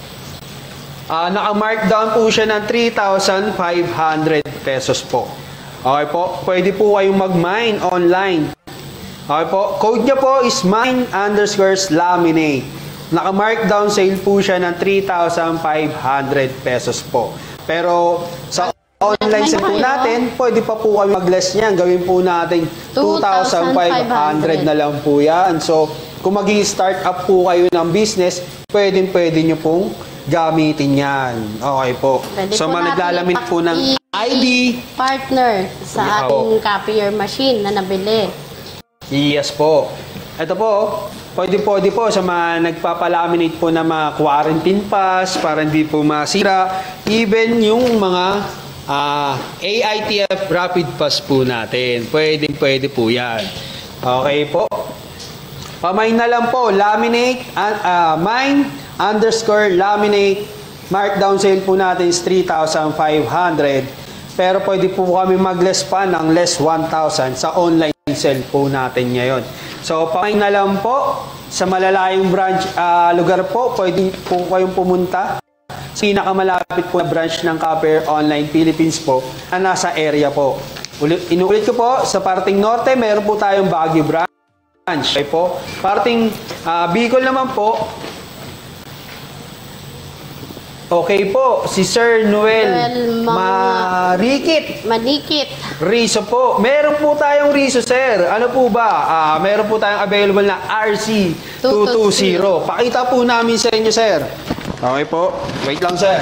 uh, naka-markdown po siya ng three thousand five hundred pesos po. Okay po. Pwede po kayong mag-mine online. Okay po. Code niya po is mine underscore laminate. Naka-markdown sale po siya ng three thousand five hundred pesos po. Pero sa online sale po natin, pwede pa po kami mag-less niyan. Gawin po natin two thousand five hundred na lang po yan. So, kung mag-i-start up po kayo ng business, pwede-pwede nyo pong gamitin yan. Okay po. Pwede So, po natin naglalamit po ng I D. Partner sa ating copier machine na nabili. Yes po. Ito po, pwede-pwede po sa mga nagpapalaminate po na mga quarantine pass para hindi po masira. Even yung mga uh, A I T F rapid pass po natin. Pwede-pwede po yan. Okay po. Pamain na lang po. Laminate, uh, mine underscore laminate. Markdown sale po natin is three thousand five hundred. Pero pwede po kami mag-less pa ng less one thousand sa online sale po natin ngayon. So, pamain na lang po sa malalayong branch, uh, lugar po, pwede po kayong pumunta sa pinakamalapit po na branch ng Copper Online Philippines po na nasa area po. Ulit, inuulit ko po, sa parting norte, meron po tayong Baguio branch. Okay po. Parting uh, Bicol naman po, okay po, si Sir Noel, Noel Marikit. Manikit. Riso po. Meron po tayong Riso, sir. Ano po ba? Uh, meron po tayong available na R C two twenty. Pakita po namin sa inyo, sir. Okay po. Wait lang, sir.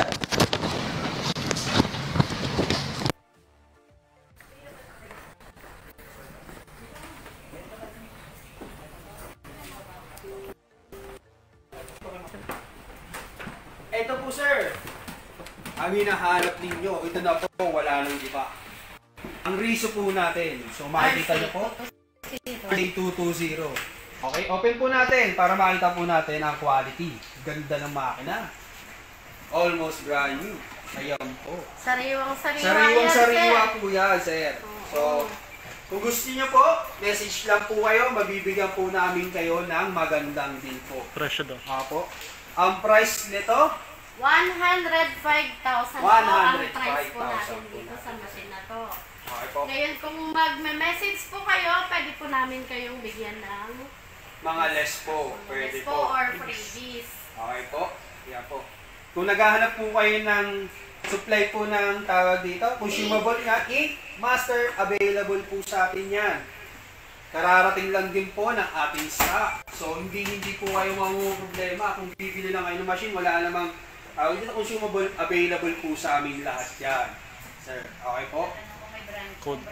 Ito po, sir. Ang hinahanap ninyo, ito na po, wala nang iba. Ang Riso po natin. So, makikita nyo po. R C two twenty. Okay, open po natin para makita po natin ang quality. Ganda ng makina. Almost brand new. Ayan po. Sariwang-sariwa Sariwang yan, sariwa sir. po yan, sir. So, kung gusto niyo po, message lang po kayo. Mabibigyan po namin kayo ng magandang deal po. Presyo daw. Ha po. Ang price nito, one hundred five thousand po one ang hundred five price po natin thousand dito sa machine na to. okay po. Ngayon, kung mag-message po kayo, pwede po namin kayong bigyan ng Mga less po, pwede less po po. or freebies. Okay po. Yan po. Kung naghahanap po kayo ng supply po ng tawag dito, consumable nga, ink, master, available po sa atin yan. Kararating lang din po ng ating stock. So, hindi hindi po kayo mamumroblema. Kung bibili lang kayo ng machine, wala namang tawag dito, consumable, available po sa amin lahat yan. Sir, okay po? Code.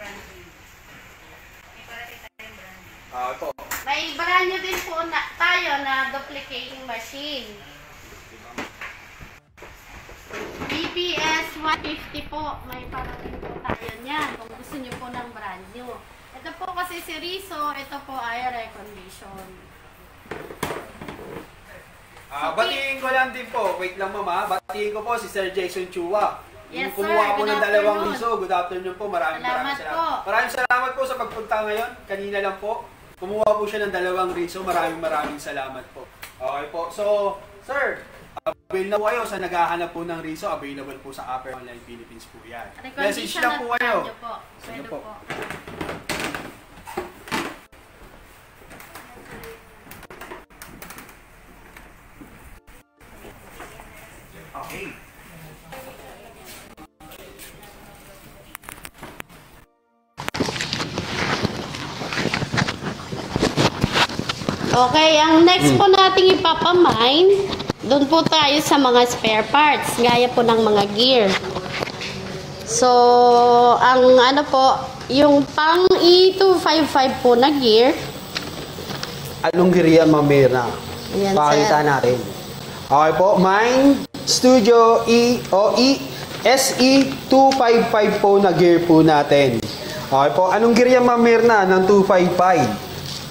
Okay po. May brand new din po na, tayo na duplicating machine. B P S one fifty po. May parating po tayo niyan. Kung gusto niyo po ng brand new. Ito po kasi si Rizzo. Ito po ay recondition. Ah, batiin ko lang din po. Wait lang mama. Batiin ko po si Sir Jason Chua. Yes, Yung kumuha sir. po ng Good dalawang afternoon. Rizzo. Good afternoon po. Maraming Salamat maraming salamat. po. Maraming salamat po sa pagpunta ngayon. Kanina lang po. Kumuha po siya ng dalawang Rizzo. Maraming maraming salamat po. Okay po. So, sir, available na po kayo sa naghahanap po ng Rizzo. Available po sa Upper Online Philippines po yan. Message lang po kayo. Po. Sige Pwede po. po. Okay. Okay, ang next po nating ipapamine, doon po tayo sa mga spare parts, gaya po ng mga gear. So, ang ano po, yung pang E two fifty-five po na gear. Anong giriya, Ma'am Mirna? Ayan, Pakita sir. natin. Okay po, Mine Studio E o E S E two fifty-five po na gear po natin. Okay po, anong giriya, Ma'am Mirna, ng two fifty-five?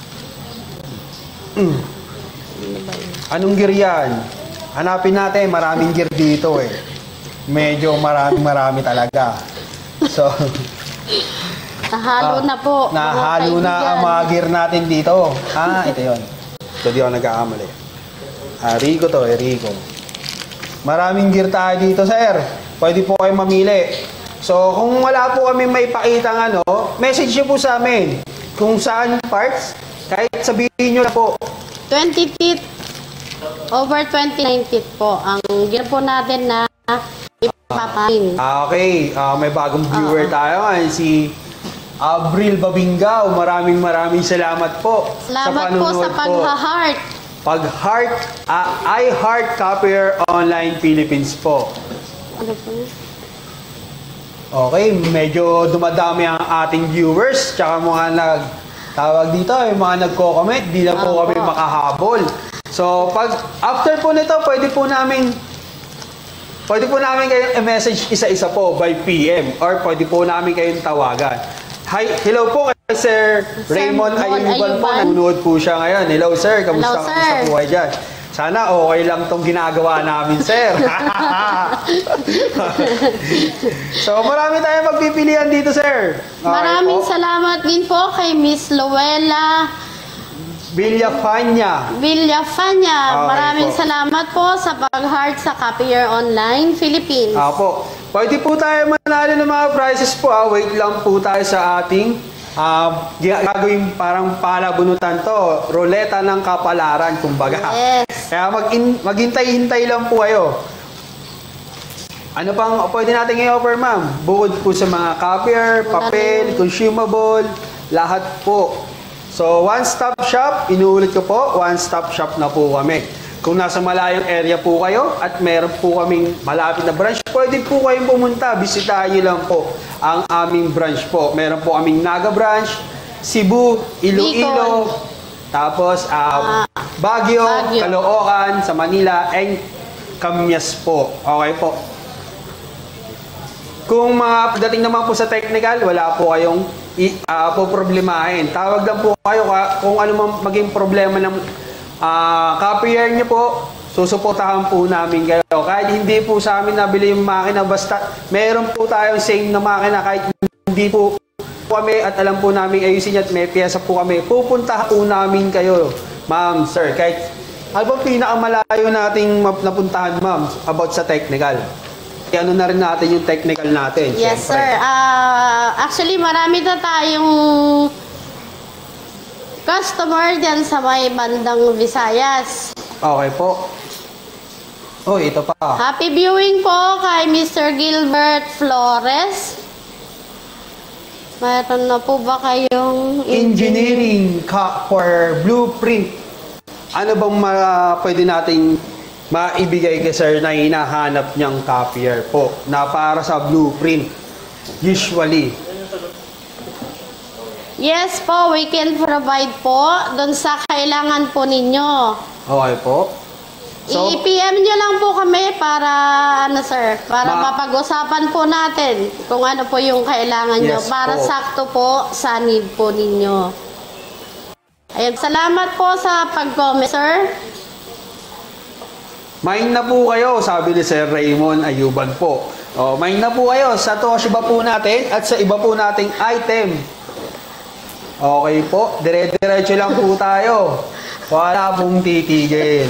Mm. Anong gear yan? Hanapin natin, maraming gear dito eh. Medyo marami marami talaga. So, Nahalo ah, na po. mga nahalo na ang kaibigan. mga gear natin dito. Ah, ito yun. Ito di ako nagkakamali. Ah, Rico to eh, Rico. Maraming gear tayo dito, sir. Pwede po kayo mamili. So, kung wala po kami may pakitang ano, message nyo po sa amin. Kung saan parts, kahit sabihin nyo na po. twenty feet over twenty-nine feet po ang gear po natin na ipapamine. Ah, okay. Ah, may bagong viewer tayo ngayon, si Abril Babingao. Maraming maraming salamat po. Salamat po sa pag-heart. Pag-heart, ah, I Heart Copier Online Philippines po. Ano po yun? Okay, medyo dumadami ang ating viewers, tsaka mga nag tawag dito, yung mga nagko-comment, di na po Opo. kami makahabol. So, pag after po nito, pwede po namin pwede po namin kayong i-message isa-isa po by P M or pwede po namin kayong tawagan. Hi, hello po kay Sir Sir Raymond Mon Ayuban po. Ayuban. Nanonood po siya ngayon. Hello, sir. Kamusta Hello, kamusta sir. po kayo dyan? Sana okay lang tong ginagawa namin, sir. So, marami tayong magpipilian dito, sir. Okay Maraming po. salamat din po kay Miss Luella Villafania. Villafania. Okay Maraming po. salamat po sa pag-heart sa Copier Online Philippines. Apo. Pwede po tayo manalo ng mga prizes po. Ah. Wait lang po tayo sa ating uh, gagawin parang palabunutan to. Roleta ng kapalaran, kumbaga. Yes. Kaya mag maghintay-hintay lang po kayo. Ano pang pwede natin i-offer, ma'am? Bukod po sa mga copier, papel, consumable, lahat po. So, one-stop shop, inuulit ko po, one-stop shop na po kami. Kung nasa malayong area po kayo at meron po kaming malapit na branch, pwede po kayong pumunta. Bisitahin niyo lang po ang aming branch po. Meron po kaming Naga branch, Cebu, Iloilo, tapos uh, Baguio, Baguio, Caloocan, sa Manila, and Kamyas po. Okay po. Kung mga pagdating naman po sa technical, wala po kayong uh, po problemahin. Tawag lang po kayo kung ano man maging problema ng uh, copier niyo po, susuportahan po namin kayo. Kahit hindi po sa amin nabili yung makina, basta meron po tayong same na makina kahit hindi po kami at alam po namin ayusin at may piyesa po kami, pupuntahan po namin kayo, ma'am, sir. Kahit ano ba pinakamalayo nating napuntahan, ma'am, about sa technical? Ano na rin natin yung technical natin. Yes, syempre. sir. Uh, actually, marami na tayong customer dyan sa may bandang Visayas. Okay po. Oh, ito pa. Happy viewing po kay Mister Gilbert Flores. Mayroon na po ba kayong Engineering ka for blueprint. Ano bang ma pwede nating maibigay kay sir na hinahanap niyang copier po na para sa blueprint? Usually. Yes po, we can provide po doon sa kailangan po ninyo. Okay po. So, I-P M nyo lang po kami para, ano sir, para Ma- mapag-usapan po natin kung ano po yung kailangan nyo. Yes Para po. sakto po sa need po ninyo. Ayun, salamat po sa pag-comment, sir. main na po kayo, sabi ni Sir Raymond Ayuban po. O, main na po kayo sa Toshiba po natin at sa iba po nating item. Okay po, dire-diretso lang po tayo. Wala pong titigil.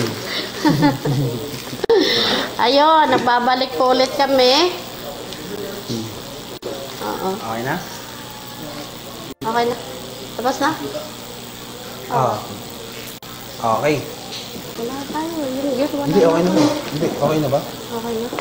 Ayun, nagbabalik po ulit kami. Oo. Okay na? Okay na. Tapos na? Ah. Okay. Wala tayo. Yung gear, wala. Hindi, okay na ba? Hindi, okay na ba? Okay na.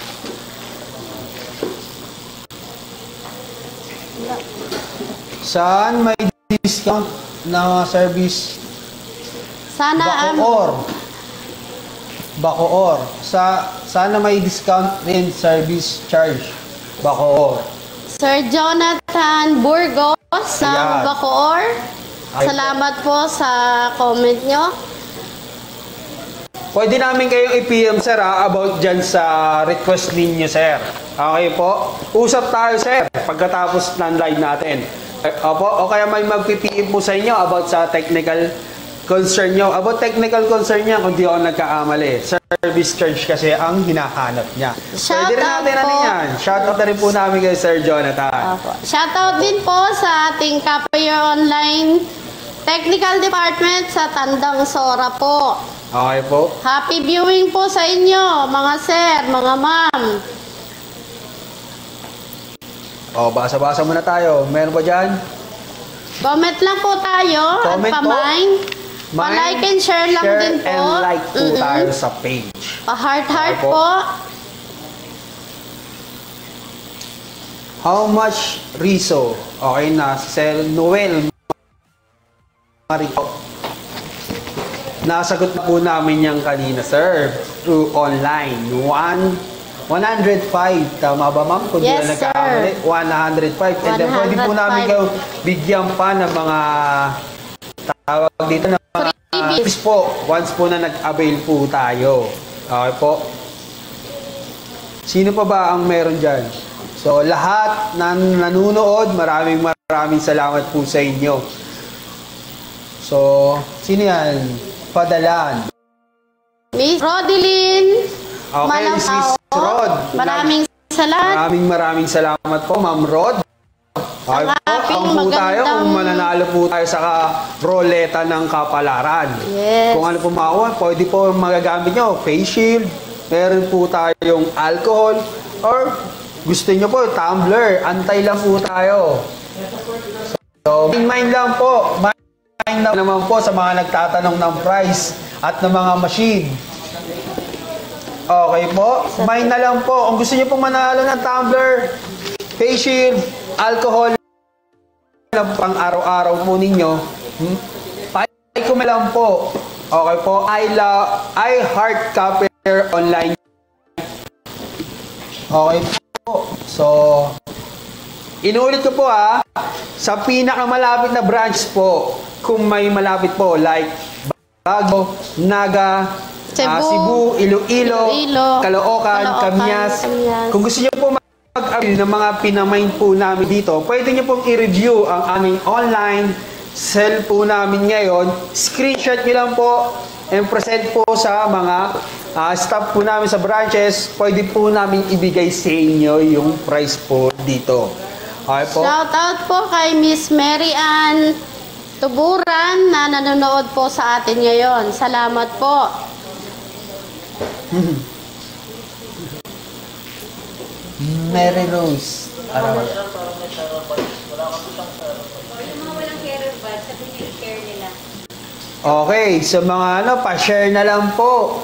Wala. Saan may discount na service? Sana ang... Bacoor. Bacoor. Sa, sana may discount rin service charge. Bacoor. Sir Jonathan Burgos ng Ayan. Bacoor. Ay, Salamat po sa comment nyo. Pwede namin kayong i-P M, sir, ha, about dyan sa request ninyo, sir. Okay po? Usap tayo, sir, pagkatapos ng live natin. Eh, Opo, o kaya may mag-P M po sa inyo about sa technical concern nyo. About technical concern niya, kung di ako nagkaamali. Service charge kasi ang hinahanap niya. Shout Pwede rin out natin ano po. yan. Shoutout na rin po namin kay Sir Jonathan. Opo. Shoutout din po sa ating Capier Online Technical Department sa Tandang Sora po. Okay po. Happy viewing po sa inyo, mga sir, mga ma'am. O, basa-basa muna tayo. Meron ba dyan? Comment lang po tayo Comment at po. pamain. Pa-like and share lang Share din po. and like po Mm-mm. tayo sa page. Pa-heart-heart Okay po. po. How much Riso? Okay na. Sir Noel Marico. Nasagot na po namin yung kanina, sir. Through online. One, one hundred five. Tama ba, ma'am? Kung Yes, di na sir. nagkakamali. one hundred five. And then pwede po namin one hundred five. kayo bigyan pa ng mga tawag dito na mga Freebies. tips po. Once po na nag-avail po tayo. Okay po. Sino pa ba ang meron dyan? So, lahat na nanonood, maraming maraming salamat po sa inyo. So, sino yan? Padalan. Miss Rodeline. Okay, Miss Rod. Maraming salamat. Maraming maraming salamat po, Ma'am Rod. Okay Ang po, ating ang po tayo magandang- kung mananalo po tayo sa roleta ng kapalaran. Yes. Kung ano po makuha, pwede po magagamit nyo, face shield, meron po tayong alcohol, or gusto nyo po, tumbler, antay lang po tayo. So, in mind lang po, mind lang naman po sa mga nagtatanong ng price at ng mga machine. Okay po, mind na lang po. Kung gusto nyo pong manalo ng tumbler, face shield, alcohol, na pang araw-araw po ninyo, hmm? Pay ko lang po. Okay po, I love, I heart Capier Online. Okay po. So, inuulit ko po ha, sa pinakamalapit na branch po, kung may malapit po, like Bago, Naga, Cebu, ah, Cebu, Iloilo, Iloilo, Caloocan, Caloocan, Camias. Camias. Kung gusto niyo po mag-avail ng mga pinamain po namin dito, pwede niyo pong i-review ang aming online sell po namin ngayon. Screenshot niyo lang po and present po sa mga ah, staff po namin sa branches. Pwede po namin ibigay sa inyo yung price po dito. Okay po? Shout out po kay Miss Mary Ann Tuburan na nanonood po sa atin ngayon. Salamat po. Mary Rose. Araw. Okay, sa mga ano, pa-share na lang po.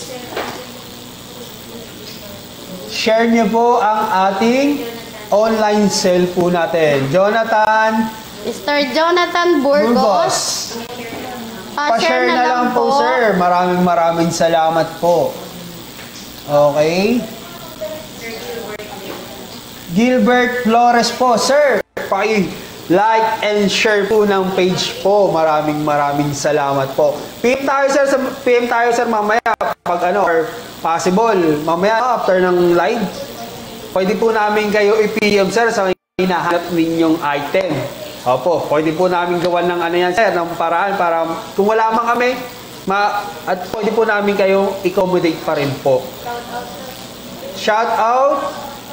Share niyo po ang ating online sale po natin. Jonathan Mister Jonathan Burgos. Burgos. Pa-share na lang po, sir. Maraming maraming salamat po. Okay. Gilbert Flores po, sir. Paki like and share po ng page po. Maraming maraming salamat po. P M tayo sir, sa, P M tayo sir mamaya pag ano, or possible, mamaya after ng live, pwede po namin kayo i-P M sir sa hinahanap ninyong item. Opo, pwede po namin gawan ng ano yan sir, ng paraan para kung wala man kami, ma at pwede po namin kayo accommodate pa rin po. Shout out.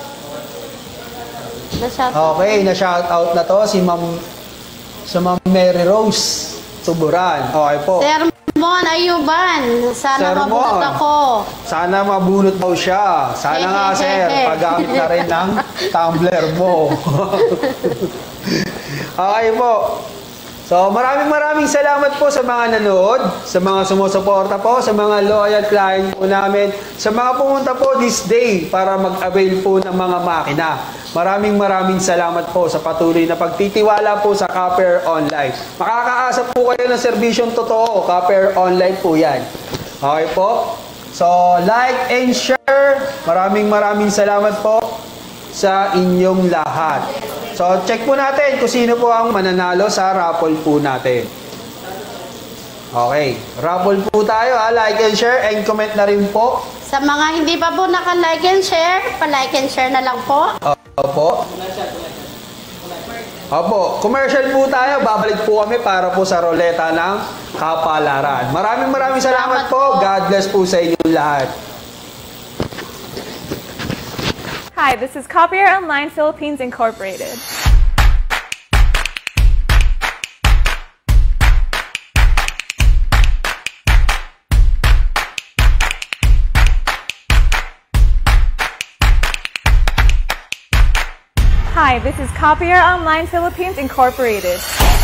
Na-shout Okay, na-shout out na to si Ma'am si Ma'am Mary Rose Tuburan. Okay po. Sermon Ayuban, sana Sermon. mabunot ako. Sana mabunot daw siya. Sana nga sir, paggamit na rin ng tumbler mo. Okay po. So, maraming maraming salamat po sa mga nanood, sa mga sumusuporta po, sa mga loyal client po namin, sa mga pumunta po this day para mag-avail po ng mga makina. Maraming maraming salamat po sa patuloy na pagtitiwala po sa Copper Online. Makakaasa po kayo ng serbisyong totoo. Copper Online po yan. Okay po? So, like and share. Maraming maraming salamat po sa inyong lahat. So, check po natin kung sino po ang mananalo sa raffle po natin. Okay. Raffle po tayo ha. Like and share and comment na rin po. Sa mga hindi pa po naka-like and share, pa-like and share na lang po. Opo. Opo. Commercial po tayo. Babalik po kami para po sa roleta ng kapalaran. Maraming maraming salamat, Salamat po. po. God bless po sa inyong lahat. Hi, this is Copier Online Philippines Incorporated. Hi, this is Copier Online Philippines Incorporated.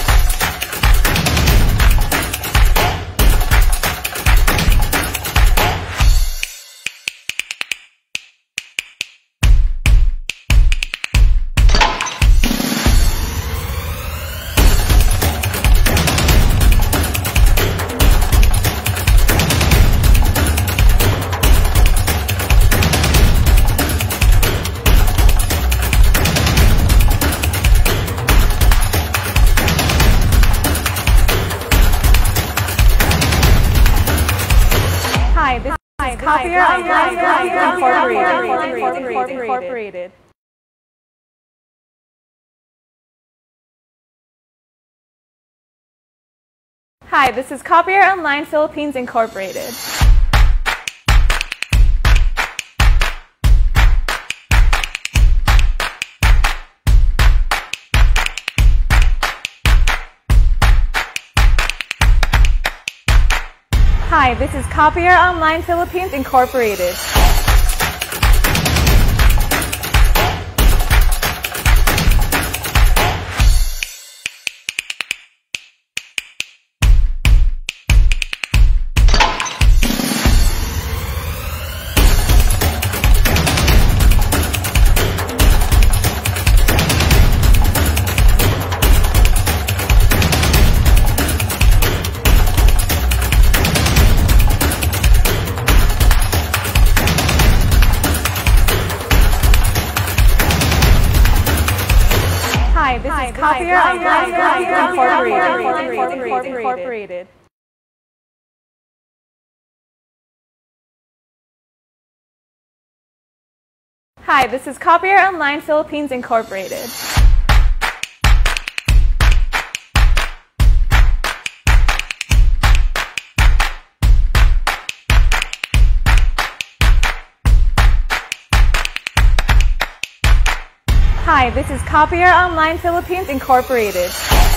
Hi, this is Copier Online Philippines Incorporated. Hi, this is Copier Online Philippines Incorporated. Hi, this is Copier Online Philippines Incorporated. Hi, this is Copier Online Philippines Incorporated. Hi, this is Copier Online Philippines Incorporated. Hi, this is Copier Online Philippines Incorporated.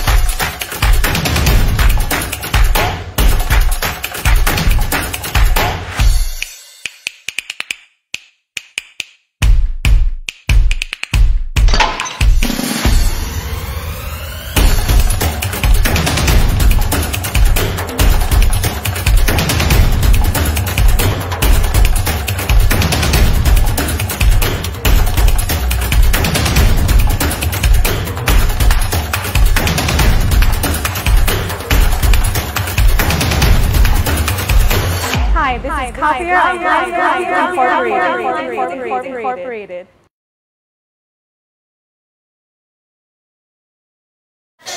Hi, this is Copier Online Philippines Incorporated.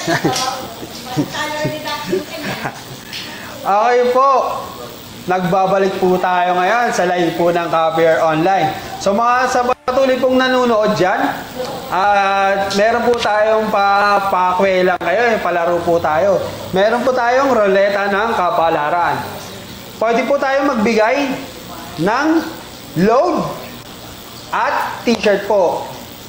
Okay po. Nagbabalik po tayo ngayon sa live po ng Copier Online. So mga sa patuloy pong nanonood dyan, at uh, meron po tayong pa-pakwelang kayo, eh, palaro po tayo. Meron po tayong roleta ng kapalaran. Pwede po tayong magbigay ng load at t-shirt po.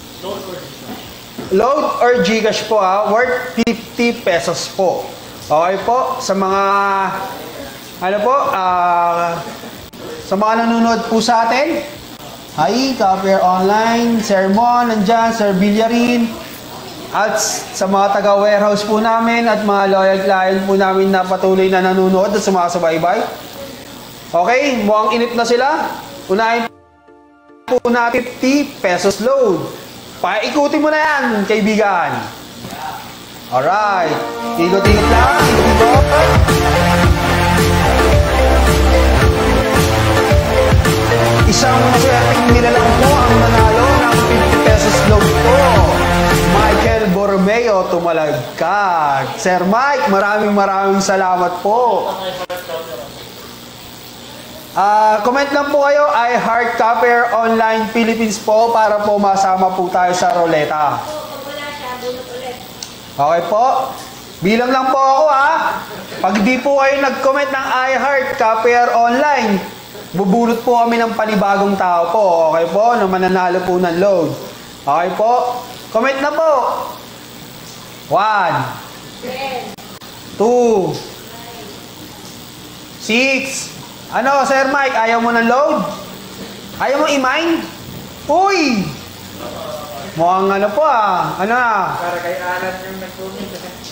Load or Gcash po ha, worth fifty pesos po. Okay po, sa mga ano po, uh, sa mga nanonood po sa atin, hi, Copier Online, Sir Mon, nandyan, Sir Villarin, at sa mga taga-warehouse po namin at mga loyal client po namin na patuloy na nanonood at sumasabay-bay. Okay, mukhang inip na sila. Unahin po natin fifty pesos load. Paikutin mo na yan, kaibigan. Alright, ikot-ikot lang, ikot-ikot. Isang swerteng nilalang po ang nanalo ng fifty pesos load po. Michael Borromeo, tumalagkad. Sir Mike, maraming maraming salamat po. Uh, comment lang po kayo, I Heart Copier Online Philippines po para po masama po tayo sa roleta. Okay po? Bilang lang po ako ha. Pag di po kayo nag-comment ng I Heart Copier Online, bubulot po kami ng panibagong tao po. Okay po? Na mananalo po ng load. Okay po? Comment na po. One. Two. Six. Ano, Sir Mike? Ayaw mo ng load? Ayaw mo i-mine? Uy! Mukhang ano po ah. Ano na? Para kay Alan yung nag-comment.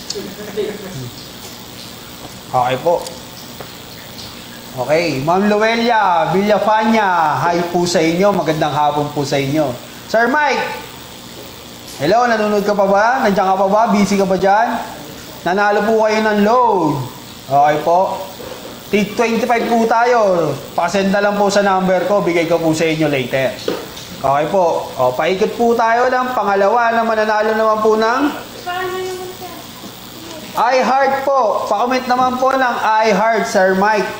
Okay po. Okay, Ma'am Luelia Villafania, hi po sa inyo, magandang hapon po sa inyo. Sir Mike, hello, nanonood ka pa ba? Nandiyan ka pa ba? Busy ka ba dyan? Nanalo po kayo ng load. Okay po. twenty-five po tayo. Pasend na lang po sa number ko, bigay ko po sa inyo later. Okay po. O, paikot po tayo ng pangalawa na mananalo naman po ng I Heart po. Pa-comment naman po ng I Heart, Sir Mike.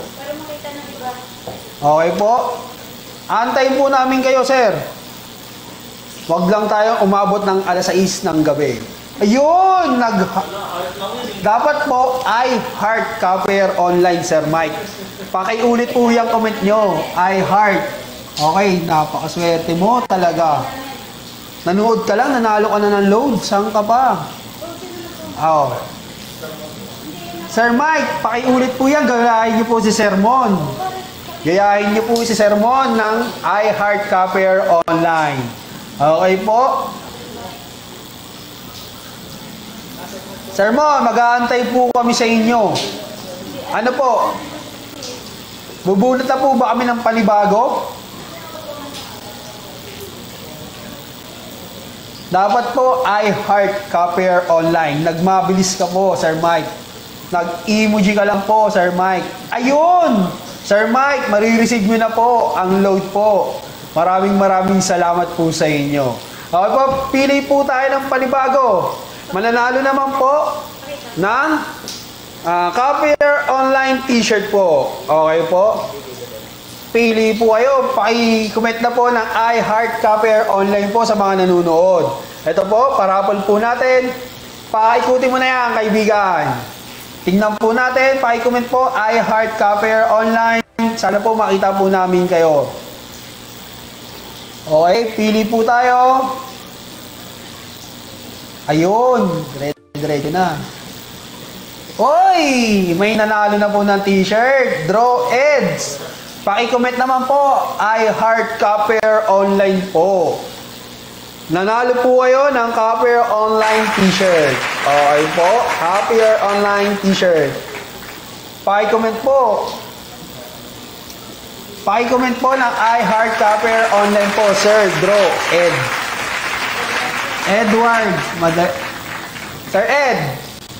Okay po. Antayin po namin kayo, sir. Huwag lang tayo umabot ng alas sais ng gabi. Ayun! Nag Dapat po, I Heart Copier Online, Sir Mike. Pakiulit po yung comment nyo. I Heart. Okay, napakaswerte mo talaga. Nanood ka lang, nanalo ka na ng load. Saan ka pa? Oh. Sir Mike, pakiulit po yan. Gayahin nyo po si Sermon. Gayahin nyo po si Sermon ng I Heart Copier Online. Okay po? Sermon, mag-aantay po kami sa inyo. Ano po? Bubunot na po ba kami ng panibago? Dapat po, I Heart Copier Online. Nagmabilis ka po, Sir Mike. Nag-emoji ka lang po, Sir Mike. Ayun! Sir Mike, marireceive nyo na po ang load po. Maraming maraming salamat po sa inyo. Okay po, pili po tayo ng panibago. Mananalo naman po ng uh, Copier Online t-shirt po. Okay po? Pili po kayo. Paki-comment na po ng I Heart Copier Online po sa mga nanonood. Ito po, parapol po natin. Paikutin mo na yan, kaibigan. Tingnan po natin. Paki-comment po I Heart Copier Online. Sana po makita po namin kayo. Okay, pili po tayo. Ayun, ready-ready na. Oy, may nanalo na po ng t-shirt. Draw Eds. Paki-comment naman po, I Heart Copier Online po. Nanalo po kayo ng Copier Online t-shirt. Okay po, Copier Online t-shirt. Paki-comment po. Paki-comment po ng I Heart Copier Online po, Sir Draw Ed. Edward, Mada- Sir Ed.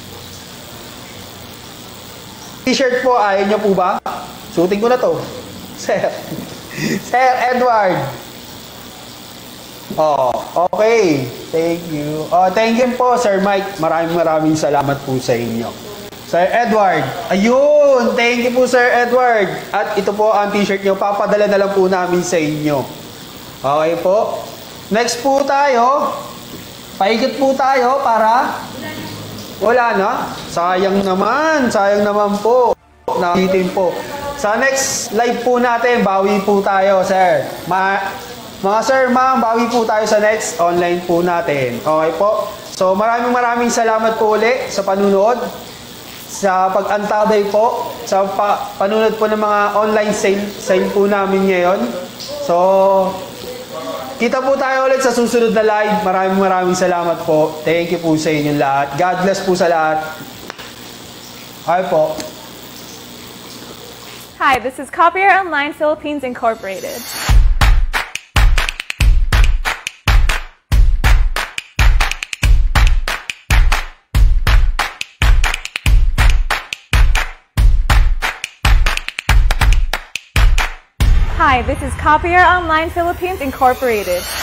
T-shirt po, ayaw nyo po ba? Suotin ko na to. Sir. Sir Edward. Oh, okay. Thank you. Oh, thank you po, Sir Mike. Maraming maraming salamat po sa inyo. Sir Edward. Ayun, thank you po, Sir Edward. At ito po ang t-shirt nyo. Papadala na lang po namin sa inyo. Okay po. Next po tayo. Paikot po tayo para... Wala na. Sayang naman. Sayang naman po. Nakitin po. Sa next live po natin, bawi po tayo, sir. Ma mga sir, ma'am, bawi po tayo sa next online po natin. Okay po? So, maraming maraming salamat po ulit sa panunood, sa pag-antabay po, sa pa panunood po ng mga online sale, sale po namin ngayon. So, kita po tayo ulit sa susunod na live. Maraming maraming salamat po. Thank you po sa inyo lahat. God bless po sa lahat. Okay po. Hi, this is Copier Online Philippines Incorporated. Hi, this is Copier Online Philippines Incorporated.